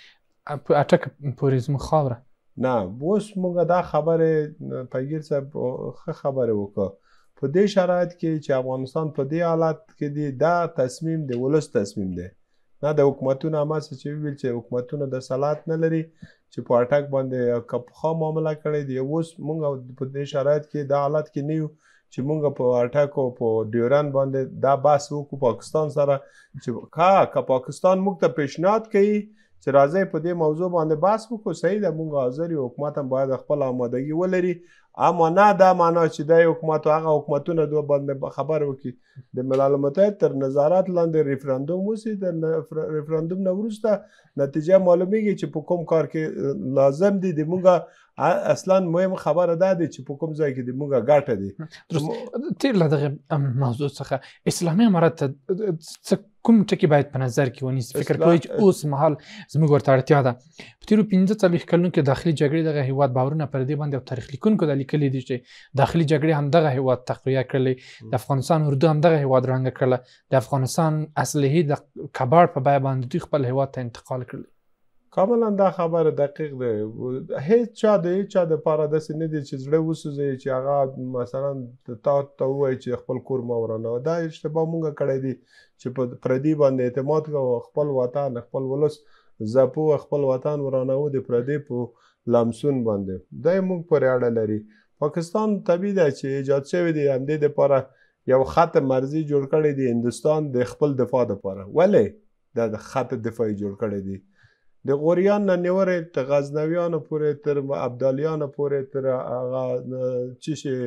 Speaker 1: اټک پورې زموږ خاوره
Speaker 3: نه. اوس مونږ دا خبرې پیګیر صاحب ښه خبرې وکړه، په دې شرایط کې چې افغانستان په دې حالت کې دی، دا تصمیم د ولس تصمیم دی، نه د حکومتونو. هماسې چې ویل چې حکومتونه د صلاحیت نه لري چې په اټک باندې که پخوا معامله کړی دی. اوس مونږ په دې شرایط کې دا حالت کې نه یو چې مونږ په اټک او په ډیورنډ باندې دا بحث وکړو پاکستان سره چې کا که پاکستان موږ ته پیشنهاد کوي چې راځئ په دې موضوع باندې بحث وکړو، صحیح ده، مونږ حاضر یو، حکومت هم باید خپل آمادګي ولري، اما نه دا معنا چې دا حکومت او هغه حکومتونه دوه باندې خبر وکړي. د ملل متحد تر نظارت لاندې ریفرندوم وشي، د ریفرندوم نه وروسته نتیجه معلومیږي چې په کوم کار کې لازم دي. د مونږ اصلا مهم خبره دا دی چې په کوم ځای کې د مونږ ګټه دی.
Speaker 1: تیر له دغه موضوع څخه اسلامي امارت څه کوم ټکي باید په نظر کې ونیسي؟ فکر کوئ چې اوس مهال زموږ ورته اړتیا ده؟ په تېرو پنځه څلوېښت کلونو کې داخلي جګړې دغه هېواد باورونه پر دې باندې او تاریخ لیکونکو دا لیکلي دي چې داخلي جګړې همدغه هېواد تقویه کړلی، د افغانستان اردو همدغه هېواد رنګه کړله، د افغانستان اسلحې د کباړ په بیه باندې دوی خپل هېواد ته انتقال کړلی.
Speaker 3: کاملا دا خبره دقیق ده، هیڅ چا د هیڅ چا دپاره داسې نه دی چې زړه وسوځوي چې هغه مثلا تا ته ووایي چې خپل کور مه ورانوه. دا اشتباه مونږ کړی دی چې په پردي باندې اعتماد کوو، خپل وطن خپل ولس ځپو، خپل وطن ورانوو د پردي په لمسون باندې. دا یې مونږ پورې اړه لري. پاکستان طبیعي ده چې ایجاد شوی دی، همدې دپاره یو خط مرزي جوړ کړی دی هندوستان د خپل دفاع دپاره. ولې دا د خط دفاعي جوړ کړی دی؟ د غوریان نه نیورې تر غزنویانو پورې، تر ابدالیانو پورې، تر هغه چې شي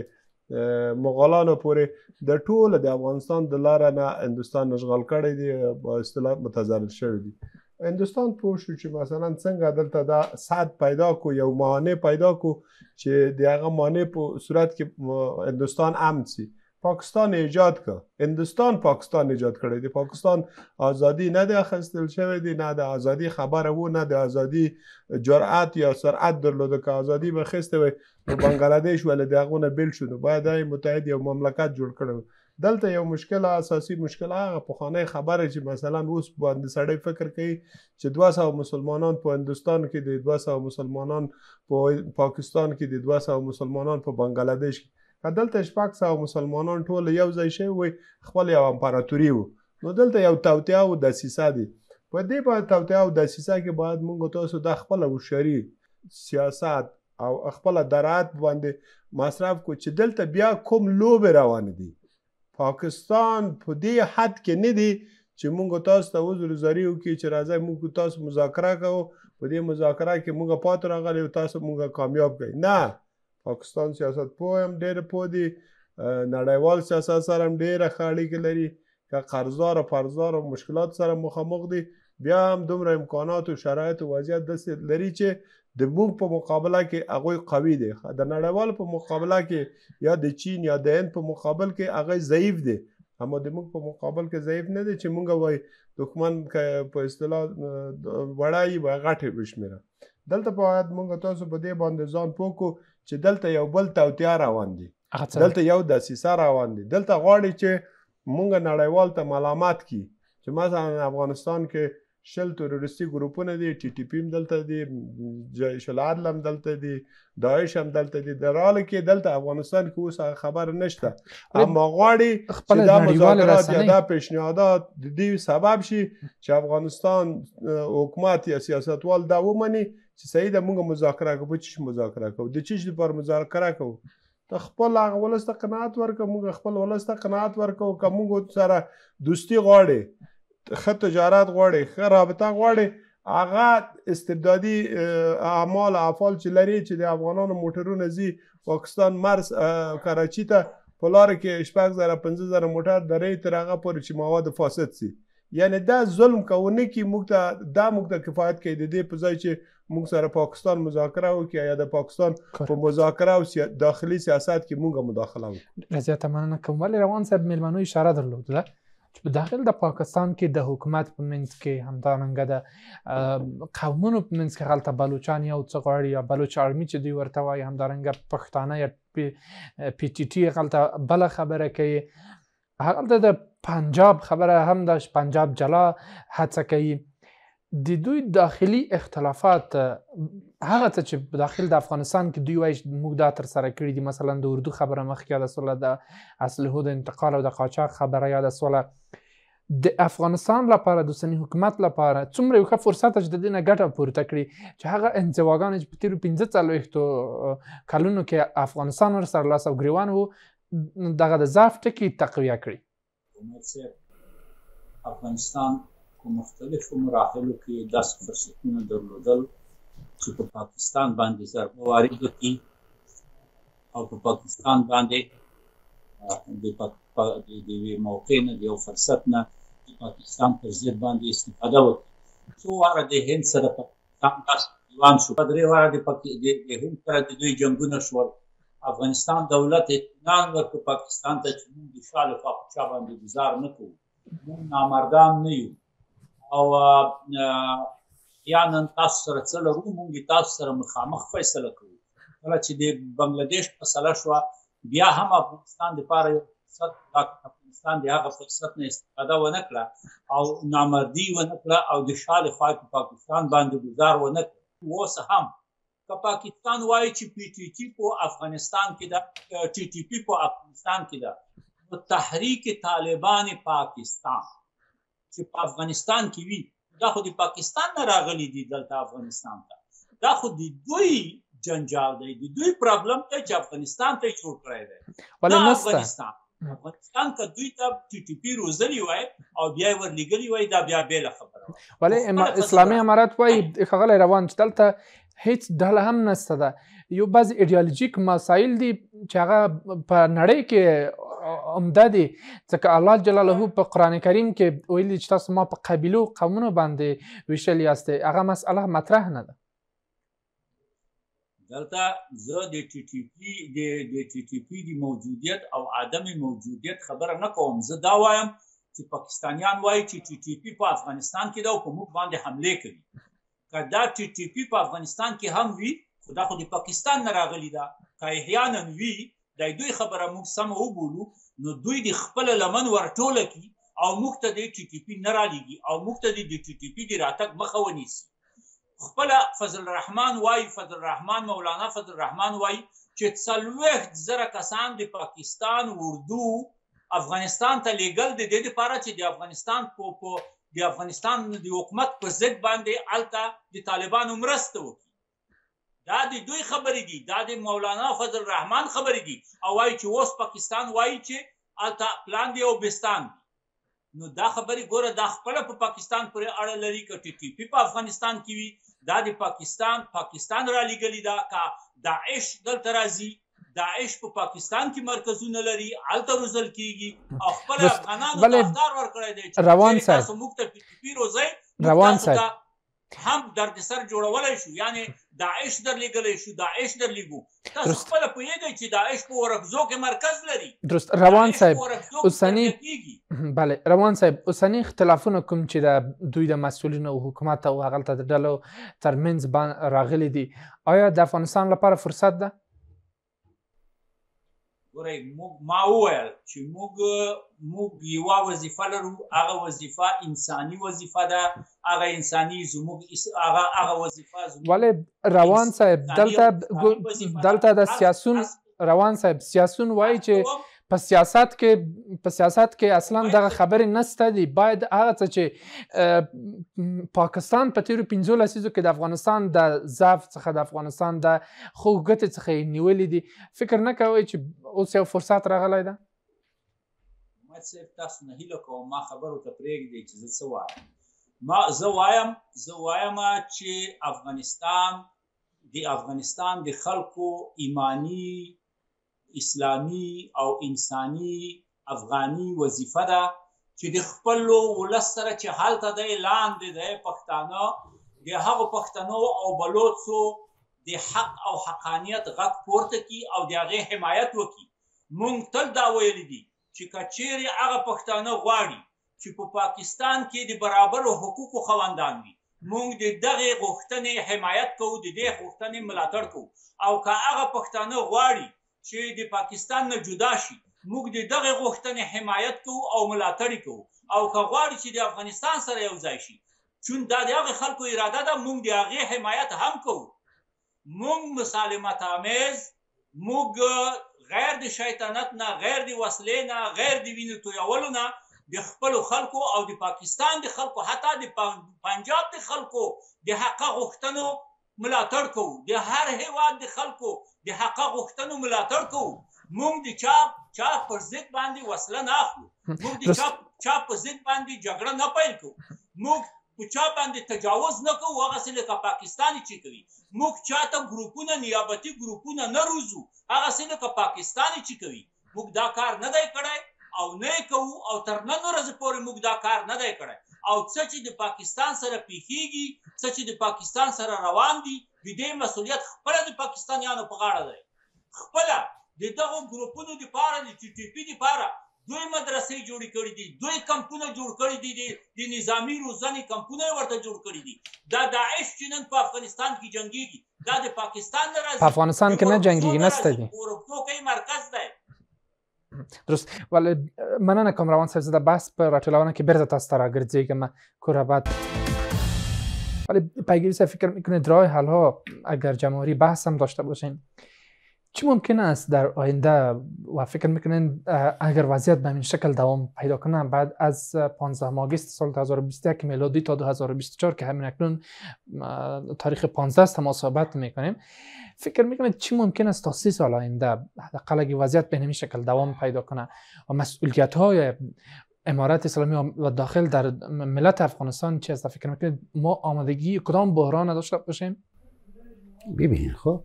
Speaker 3: مغولانو پورې، د ټوله د افغانستان د لاره نه هندوستان اشغال کړی دی، په اصطلاح متضرر شوی دی. هندوستان پوه شو چې مثلا څنګه دلته دا سد پیدا کو، یو مانع پیدا کو چې د هغه مانع په صورت کې هندوستان امن سي. پاکستان ایجاد که، هندوستان پاکستان ایجاد کړی دی. پاکستان آزادی نه دی اخیستل شوی دی، نه د آزادی خبره و، نه د آزادی جرأت یا سرعت درلوده. که آزادی به اخیستی وی نو بنګلادیش ولې د هغو نه بیل شو، نو باید یې متحد یو مملکت جوړ کړی. دلته یو مشکل، اساسي مشکل هغه پخوانی خبره چې مثلا اوس باندې سړی فکر کوي چې دوه سوه مسلمانان په هندوستان کې دي، دوه سوه مسلمانان په پاکستان کې دي، دوه سوه مسلمانان په بنګلادیش کې. که دلته شپږ سوه مسلمانان ټول یو ځای شوي وي، خپل یو امپراتوري و، نو دلته یو توطیه او دسیسه دي. په دې باید توطیه او دسیسه کې باید موږ تاسو د خپله هوښیاري سیاست او خپله درعت باندې مصرف کړو چې دلته بیا کوم لوبې روانې دي. پاکستان په دې حد کې نه دی چې موږ تاسو ته عذرګزاري وکړي چې راځئ موږ تاسو مذاکره کوو، په دې مذاکره کې موږ پاتې راغلی او تاسو موږ کامیاب کړئ. نه، پاکستان سیاست پوه هم ډېر پوه دي، نړیوال سیاست سره هم ډېره ښه اړیکې لري، که قرضدار او پرزدار او مشکلات سره مخامخ دي، بیا هم دومره امکانات او شرایط او وضعیت داسې لري چې د موږ په مقابله کې هغوی قوي دي. د نړیوال په مقابله کې یا د چین یا د هند په مقابل کې هغوی ضعیف دي، اما د موږ په مقابل کې ضعیف نه دي چې موږ وایي دښمن که په اصطلاح وړه وي باید غټ یې وشمېره. دلته باید موږ تاسو په دې باندې ځان پوه کړو چې دلته یو بل توطیه روان دي، دلته یو دسیسه روان دي، دلته غواړي چې موږ نړیوال ته ملامت کړي چې مثلا افغانستان کې شل تروریستي ګروپونه دي، ټي ټي پي هم دلته دي، جیش العدل هم دلته دي، داعش هم دلته دي، د حال کې دلته افغانستان کې اوس خبر نشته، اما غواړي چې دا مذاکرات یا دا پیشنهادات د دې سبب شي چې افغانستان حکومت یا سیاستوال دا ومني چې صحیح ده موږ مذاکره کوو. په چی مذاکره کوو؟ د چی لپاره مذاکره کوو؟ ته خپل هغه ولس ته قناعت ورکړه، موږ خپل ولس ته قناعت ورکوو. که موږ سره دوستي غواړي، ښه تجارت غواړي، ښه رابطه غواړي، هغه استبدادي اعمال افعال چې لري چې د افغانانو موټرونه ځي پاکستان مرز کراچي ته په لاره کې شپږ زره پنځه زره موټر درې تر هغه پورې چې مواد فاسد سي، یعنی دا ظلم کوونه کې موږ ته دا موږ ته کفایت کوي د دې په ځای چې موږ سره پاکستان مذاکره وکړي یا د پاکستان په مذاکره او داخلي سیاست کې موږ مداخله وکړو.
Speaker 1: زیاته مننه کوم. ولې روان صاحب میلمنو اشاره درلوده چې په داخل د پاکستان کې د حکومت په منځ کې همدارنګه د قومونو په منځ کې هلته بلوچان یو څه غواړي یا بلوچ آرمي چې دوی ورته وایي، همدارنګه پښتانه یا پی ټي ټي هلته بله خبره کوي، هلته د پنجاب خبره هم ده، پنجاب جلا هڅه کوي. د دوی داخلي اختلافات هغه څه چې په داخل د افغانستان کې دوی وایي موږ دا ترسره کړي دي، مثلا د اردو خبره مخکې یاده سوله، د اسلحو د انتقال او د قاچاق خبره یاده سوله. د افغانستان لپاره د اوسني حکومت لپاره څومره یو ښه فرصت چې د دې نه ګټه پورته کړي چې هغه انزواګانې چې په تېرو پنځه څلوېښتو کلونو کې افغانستان ورسره لاس او ګریوان و دغه د ضعف ټکي تقویه کړي.
Speaker 4: افغانستان په مختلفو مراحلو کې داسې فرصتونه درلودل چې په پاکستان باندې ضربه وارد کړي او په پاکستان باندې د یوې موقع نه د یو فرصت نه د پاکستان پر ضد باندې استفاده وکړي. څو واره د هند سره پاکستان داسې دیوان شو، په درې واره د هند سره د دوی جنګونه شول. افغانستان دولت اطمینان ورکړ پاکستان ته چې موږ د شا لخوا په چا باندې ګزار نه کوو، موږ نامردان نه یو او یا نن تاسو سره څه لرو، موږ تاسو سره مخامخ فیصله کوو. کله چې د بنګلادیش فیصله شوه بیا هم افغانستان دپاره یو فرصت، افغانستان د هغه فرصت نه استفاده ونه کړه او نامردي ونه کړه او د شا لخوا په پاکستان باندې ګزار ونه کړه. اوس هم که پاکستان وایي چې پی ټي ټي په افغانستان کې ده، ټي ټي پي په افغانستان کې ده، نو تحریک طالبان پاکستان چې په افغانستان کې وي دا خو د پاکستان نه راغلي دي دلته افغانستان ته، دا خو د دوی جنجال دی، د دوی پرابلم دی چې افغانستان ته یې جوړ کړی دی. دا افغانستان افغانستان که دوی ته ټي ټي پي روزلي وای او بیا یې ورلېږلي وای دا بیا بېله خبره وه.
Speaker 1: ولې اسلامي امارات وایي ښاغلی روان چې دلته هیڅ ډله هم نشته ده، یو بعضې ایډیالوژیک مسایل دي چې هغه په نړۍ کې عمده دي، ځکه الله جلاله په قرآن کریم کې ویلي چې تاسو ما په قبیلو قومونو باندې ویشلي یاستئ، هغه مسئله مطرح نه ده.
Speaker 4: دلته زه د ټي ټي پي د ټي ټي پي د موجودیت او عدم موجودیت خبره نه کوم، زه دا وایم چې پاکستانیان وایي چې ټي ټي پي په افغانستان کې ده او په موږ باندې حملې کوي. که دا ټي ټي پي په افغانستان کې هم وي خو دا خو د پاکستان نه راغلي ده، که احیانا وي د دوی خبره موږ سمه وبولو نو دوی د خپله لمن ورټوله کړي او موږ ته د ټي ټي پي نه رالیږي او موږ ته د ټي ټي پي د راتګ مخه ونیسي. خپله فضل الرحمن وایي، فضل الرحمن مولانا فضل الرحمن وایي چې څلوېښت زره کسان د پاکستان اردو افغانستان ته لیږل د دې دپاره چې د افغانستان په د افغانستان د حکومت په ضد باندې هلته د طالبانو مرسته وکړي. دا د دوی خبرې دي، دا د مولانا فضل الرحمن خبرې دي او وایي چې اوس پاکستان وایي چې هلته پلان دی او بستان دی. نو دا خبرې ګوره دا خپله په پاکستان پورې اړه لري، که ټي ټي پي په افغانستان کې وي دا د پاکستان پاکستان را لېږلې ده که داعش دلته راځي داعش په پاکستان کې مرکزونه لري هلته روزل کېږي او خپل افغانانو ته اخطار ورکړی دی چې
Speaker 1: روان صاحب
Speaker 4: تاسو موږ ته پي ټي پي روزئ
Speaker 1: روان صاحب
Speaker 4: هم دردسر جوړولی شو یعنی داعش در لېږلی شو داعش در لېږو تاسو خپله پوهېږئ چې داعش په ورکزو کې مرکز لري
Speaker 1: درست روان صاحب اوسني بله روان صاحب اوسني اختلافونه کوم چې د دوی د مسؤلینو او حکومت او هغلته د ډلو ترمنځ راغلي دي آیا د افغانستان لپاره فرصت ده؟
Speaker 4: ګورئ ما وویل چې موږ موږ یوه وظیفه لرو هغه وظیفه انساني وظیفه ده هغه انساني زموږ هغه هغه وظیفه زموږ
Speaker 1: ولې روان صاحب دلته دلته د سیاسون روان صاحب سیاسون وایي چې په سیاست کې په سیاست کې اصلا دغه خبرې نسته دي باید هغه څه چې پاکستان په تیرو پنځو لسیزو کې د افغانستان د ضعف څخه د افغانستان د ښو ګټې څخه یې نیولې دي فکر نه کوئ چې اوس یو فرصت راغلی ده؟
Speaker 4: محمد صاحب تاسو نه هیله کوم ما خبرو ته پرېږدئ چې زه څه وایم ما زه وایم زه وایم چې افغانستان د افغانستان د خلکو ایمانی اسلامی او انسانی افغانی وظیفه ده چې د خپلو ولس سره چې هلته دی لاندې دی پښتانه د هغو پښتنو او بلوڅو د حق او حقانیت غږ پورته کړي او د هغې حمایت وکړي موږ تل دا ویلي دي چې که چیرې هغه پښتانه غواړي چې په پاکستان کې د برابرو حقوقو خاوندان وي موږ د دغې غوښتنې حمایت کوو د دې غوښتنې ملاتړ کوو او که هغه پښتانه غواړي چې د پاکستان نه جدا شي موږ د دغې غوښتنې حمایت کوو او ملاتړ کوو او که غواړي چې د افغانستان سره یو ځای شي چون دا د هغې خلکو اراده ده موږ د هغې حمایت هم کوو موږ مسالمت آمیز موږ غیر د شیطنت نه غیر د وسلې نه غیر د وینې تویولو نه د خپلو خلکو او د پاکستان د خلکو حتی د پنجاب د خلکو د حقه غوښتنو ملاتړ کوو د هر هیواد د خلکو د حقه غوښتنو ملاتړ کوو موږ د چا چا پر ضد باندې وسله نه اخلو موږ د چا چا په ضد باندې جګړه نه پیل کوو موږ په چا باندې تجاوز نه کوو هغسې لکه پاکستاني چې کوي موږ چاته ګروپونه نیابتي ګروپونه نه روزو هغسې لکه پاکستاني چې کوي موږ دا کار نه دی کړی او نه یې کوو او تر نن ورځې پورې موږ دا کار نه دی کړی او څه چې د پاکستان سره پیښیږي څه چې د پاکستان سره روان دي د دې مسؤلیت خپله د پاکستانیانو په غاړه دی خپله د دغو ګروپونو دپاره د ټي ټي پي دپاره دوی مدرسې جوړې کړي دي دوی کمپونه جوړ کړي دي د نظامي روزنې کمپونه یې ورته جوړ کړي دي دا داعش چې نن په افغانستان کې جنګېږي دا د پاکستان نه راځي
Speaker 1: په افغانستان کې نه جنګېږي نسته دي
Speaker 4: اورپتو کې مرکز دی
Speaker 1: درست ولی مننه کوم روان صاحب زه د بحث په راټولونه کې بیرته تاسو ته راګرځېږم کوراباد ولی پیگیری صاحب فکر میکنید راه حل ها اگر جمهوری بحث هم داشته باشین چی ممکن است در آینده و فکر میکنین اگر وضعیت به این شکل دوام پیدا کنه بعد از پانزدهم آگوست سال دو هزار و بیست و یک میلادی تا دو هزار و بیست و چهار که همین اکنون تاریخ پانزده است ما صحبت میکنیم فکر میکنید چی ممکن است تا سی سال آینده حداقل اگه وضعیت به این شکل دوام پیدا کنه و مسئولیت های امارت اسلامی و داخل در ملت افغانستان چی است؟ فکر میکنید ما آمادگی کدام بحران داشته باشیم؟
Speaker 2: ببین خب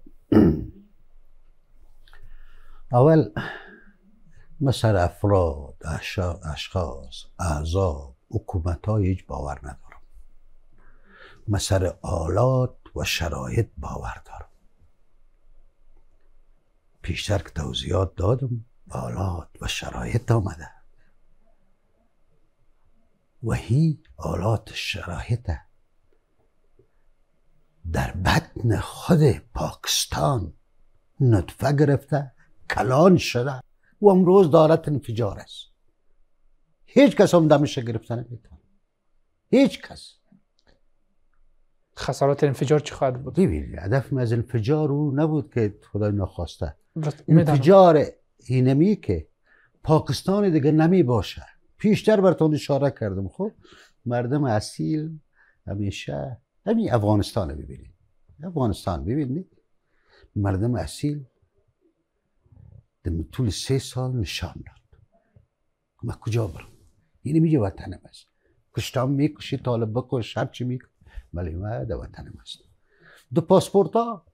Speaker 2: اول مثل افراد، اشخاص، احزاب، حکومت ها هیچ باور ندارم. مثل آلات و شرایط باور دارم. پیشتر که توضیحات دادم آلات و شرایط آمده و هی آلات شرایط در بطن خود پاکستان نطفه گرفته کلان شده و امروز دارد انفجار است. هیچ کس هم دمش گرفته نمیتونه. هیچ کس.
Speaker 1: خسارات انفجار چی خواهد بود؟
Speaker 2: ببینید هدف از انفجار او نبود که خدای نخواسته. انفجار اینمی که پاکستان دیگه نمی باشه. پیشتر براتون اشاره کردم. خب مردم اصیل همیشه همین افغانستان رو ببینید. افغانستان ببینید مردم اصیل در طول سه سال نشان داد ما کجا برم. اینی میگه وطنم است. کشتام میکشی طالب بکش هر چی میکن ولی ما در وطنم هستم. دو پاسپورت ها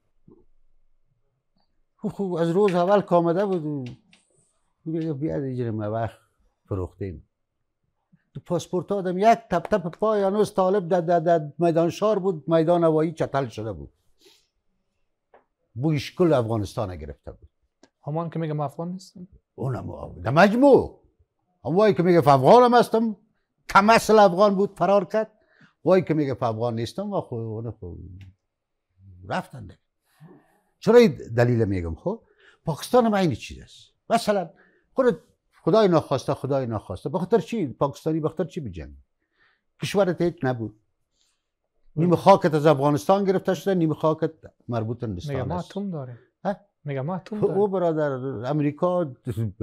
Speaker 2: خب از روز اول که آمده بود و بیاد اینجا ما وقت فروختیم. دو پاسپورت ها آدم یک تپ تپ پای هنوز طالب در, در, در میدان شار بود، میدان هوایی چتل شده بود. بویش کل افغانستان گرفته بود.
Speaker 1: همان که میگم افغان نیستم؟
Speaker 2: اونم در مجموع هم وایی که میگه افغانم هستم کم اصل افغان بود فرار کرد، وایی که میگه افغان نیستم و خود رفتن دیگه. چرا دلیل میگم؟ خب پاکستان هم این چیز است. مثلا خود خدای ناخواسته خدای ناخواسته بخاطر چی پاکستانی بخاطر چی بجنگ؟ کشورت هیچ نبود. نیمه خاکت از افغانستان گرفته شده، نیمه خاکت مربوط هندوستان است.
Speaker 1: میگه ما اتم داره.
Speaker 2: ها؟
Speaker 1: میگه ما اتم
Speaker 2: او برادر امریکا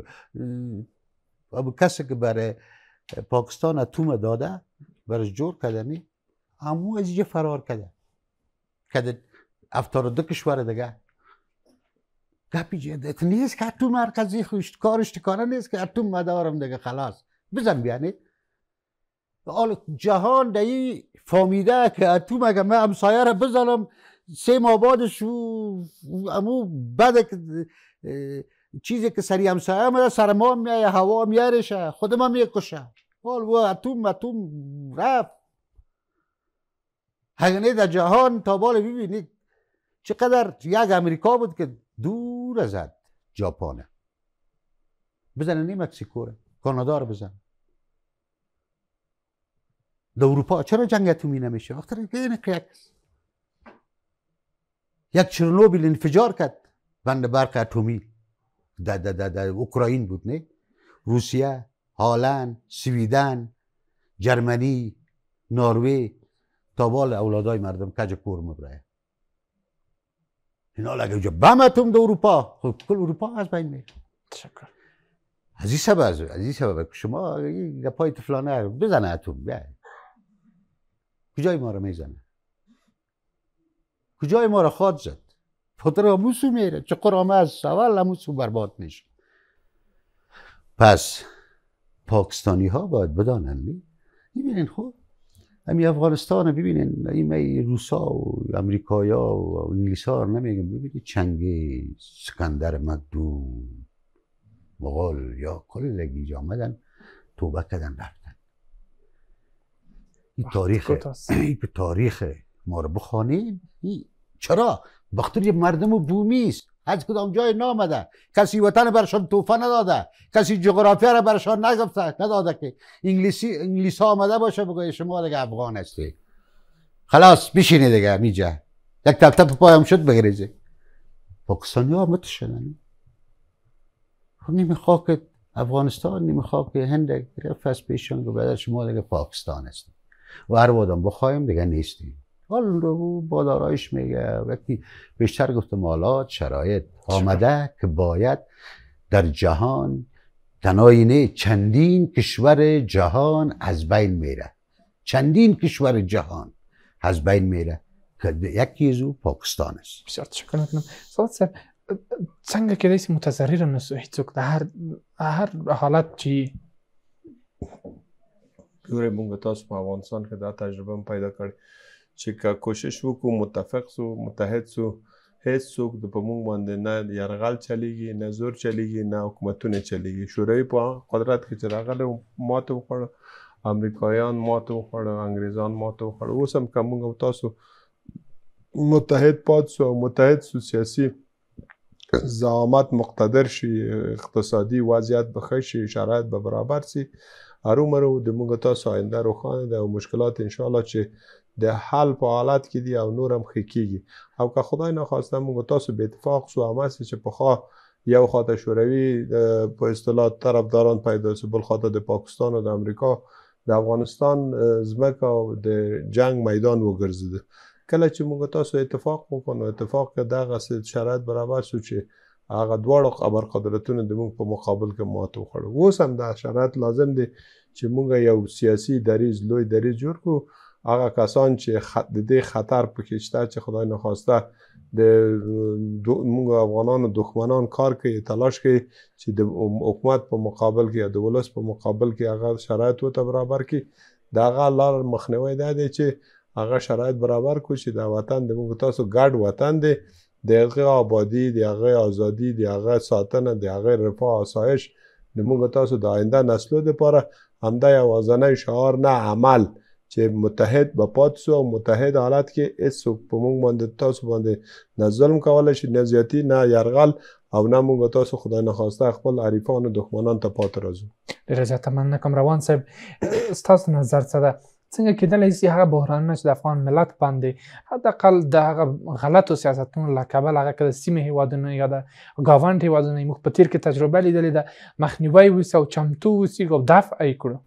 Speaker 2: ابو کسی که برای پاکستان اتم داده برای جور کردنی همو از اینجا فرار کرده. کده هفتاد و دو کشور دیگه گپی جدت نیست که اتم مرکزی خوش کارش تکانه نیست که اتم مدارم دیگه خلاص بزن بیانی. حال جهان دایی فهمیده که اتم اگه من همسایه را بزنم سه ماه بعدش امو بعد چیزی که سری همسایه میره سر ما میایه هوا میارشه خود ما میکشه. حال و اتم اتم رفت. هنگه در جهان تا بالا ببینید چقدر یک امریکا بود که دور ازد ژاپن بزنه نی مکسیکو رو کانادا رو بزن. در اروپا چرا جنگ اتمی نمیشه؟ وقتی که یک چرنوبیل انفجار کرد بند برق اتمی در در در در اوکراین بود نه؟ روسیه، هالند، سویدن، جرمنی، نروژ تا بال اولادای مردم کج کور مبره. اینا لگه جو بم اتم در اروپا خب کل اروپا از بین میره.
Speaker 1: تشکر.
Speaker 2: از این سبب از این سبب شما گپای طفلانه بزنه اتم بیا. کجای ما رو میزنه؟ کجای ما رو خواد زد؟ خاطر اموسو میره چه قرامه از اول اموسو برباد میشه. پس پاکستانی ها باید بدانن می ببینین خب همی افغانستان ببینین این می روسا و امریکایی ها و انگلیس ها رو نمیگم. ببینید چنگیز، سکندر مقدون، مغول یا کلگی آمدن توبه کردن رفتن. این تاریخ این تاریخ ما رو بخوانید. چرا؟ بخاطر مردم بومی است. از کدام جای نامده، کسی وطن برشان توفه نداده، کسی جغرافیا را برشان نگفته نداده که انگلیسی انگلیس ها آمده باشه بگه شما دیگه افغان هستی خلاص بشینید دیگه میجا یک تپ تپ پایم شد بگریزه. پاکستانی ها متشنن نیمه خاک افغانستان نیمه خاک هند گرفت از پیشان که بعد شما دیگه پاکستان هستی و هر وادم بخوایم دیگه نیستیم. حال رو با دارایش میگه وقتی بیشتر گفتم حالات شرایط آمده که باید در جهان تناینه چندین کشور جهان از بین میره. چندین کشور جهان از بین میره که یکی از او پاکستان است.
Speaker 1: بسیار تشکر میکنم. سعادت صاحب څنګه کېدای شي متضرر نه شو هیڅوک د هر هر حالت چې
Speaker 3: ګورې مونږ تاسو په افغانستان کې دا تجربه هم پیدا کړې چې که کوشش وکړو متفق سو متحد سو هیڅ څوک د په مونږ باندې نه یرغل چلیږي نه زور چلیږي نه حکومتونه چلیږي. شوروي په قدرت کې چې راغلی ماته وخوړه، امریکایان ماته وخوړه، انګریزان ماته وخوړه. اوس هم که مونږ او تاسو متحد پاتې سو او متحد سو سیاسي زعامت مقتدر شي، اقتصادي وضعیت به ښه شي، شرایط به برابر سي، هرومرو د مونږ تاسو آینده روښانه ده او مشکلات انشاءالله چې د حل په حالت کې دي او نور هم ښه کېږي. او که خدای نخواسته مونږ تاسو به اتفاق سو هماسې چې پخوا یو خواته شوروي په اصطلاح طرفداران پیدا سو، بل خواته د پاکستان او د امریکا د افغانستان ځمکه او د جنگ میدان وګرځېده. کله چې موږ تاسو اتفاق وکړو اتفاق کې دغه شرایط برابر شو چې هغه دواړه ابرقدرتونه د موږ په مقابل کې ماته وخوړه. اوس هم دا شرایط لازم دی چې موږ یو سیاسي دریځ لوی دریځ جوړ کړو. هغه کسان چې د دې خطر پکې شته چې خدای نخواسته د موږ افغانانو دښمنان کار کوي تلاش کوي چې د حکومت په مقابل کې یا د ولس په مقابل کې هغه شرایط ورته برابر کړي. د هغه لار مخنیوی دا دی چې هغه شرایط برابر کړو چې دا وطن د موږ تاسو ګډ وطن دی، د هغه آبادي، د هغه ازادي، د هغه ساتنه، د هغه رفاه آسایش د موږ تاسو د آینده نسلو دپاره همدا یوازینی شعار نه عمل چې متحد به پاتې سو او متحد حالت کې هېڅوک په موږ باندې تاسو باندې نه ظلم کولی شي، نه زیاتي، نه یرغل او نه موږ تاسو خدای نخواسته خپل حریفانو دښمنان ته پاتې راځو.
Speaker 1: ډېره زیاته مننه کوم. روان صاحب ستاسو نظر څه ده؟ څنګه کېدلی سي هغه بحرانونه چې د افغان ملت باندې حداقل د هغه غلطو سیاستونو له کبله هغه که د سیمې هېوادونو یا د ګاونډ هېوادونو موږ په تېر کې تجربه لیدلې ده مخنیوی وسي او چمتو وسي او دفع یې کړو؟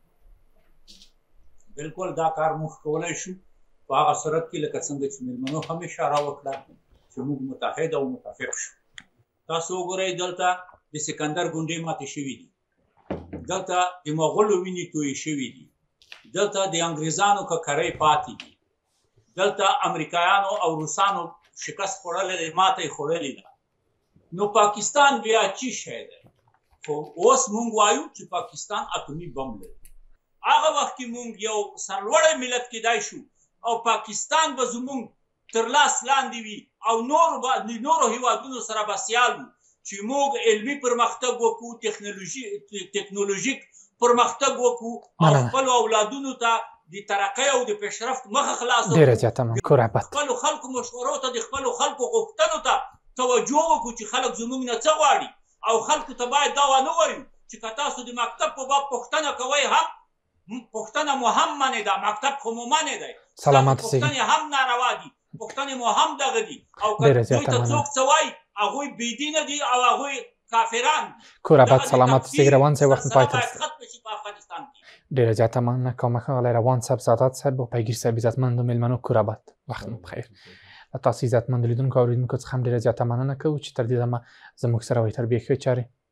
Speaker 4: بالکل دا کار موږ کولی شو په هغه صورت کې لکه څنګه چې مېلمنو هم اشاره وکړه چې موږ متحد او متفق شو. تاسو وګورئ دلته د سکندر ګونډې ماتې شوي دي، دلته د مغولو وینې تویې شوي دي، دلته د انګریزانو ککرۍ پاتې دي، دلته امریکایانو او روسانو شکست خوړلی دی، ماته یې خوړلې ده. نو پاکستان بیا چی شی دی؟ خو اوس مونږ وایو چې پاکستان اتومي بم لري. هغه وخت کې مونږ یو سرلوړی ملت کېدای شو او پاکستان به زمونږ تر لاس لاندې وي او نور به نورو هېوادونو سره به سیال وو چې موږ علمي پرمختګ وکړو، ټکنالوژي ټکنالوژیک پرمختګ وکړو او خپلو اولادونو ته د ترقۍ او د پیشرفت مخه خلاصه کړو.
Speaker 1: ډېره زیاته مننه.
Speaker 4: خپلو خلکو مشورو ته د خپلو خلکو غوښتنو ته توجه وکړو چې خلک زموږ نه څه غواړي او خلکو ته باید دا ونه وایو چې که تاسو د مکتب په باب پوښتنه کوئ هم پوښتنه مو هم منې ده، مکتب خو مو منې دی،
Speaker 1: سلامت سي
Speaker 4: پوښتنې هم ناروا دي، پوښتنې مو هم دغه دي او که دوی ته څوک څه وایي هغوی بېدینه دي او هغوی کافران دي.
Speaker 1: کور آباد سلامت سي. روان صاحب وخت پای ته
Speaker 4: ختم شي په افغانستان کې.
Speaker 1: ډېره زیاته مننه کوم ښاغلی روان صاحب، سعادت صاحب او پیګیر صاحب عزتمندو مېلمنو کور آباد وخت مو بخیر. له تاسو عزتمندو لیدونکو او اورېدونکو څخه هم ډېره زیاته مننه کوو چې تر دې دمه زموږ سره وئ. تر بیا ښې چارې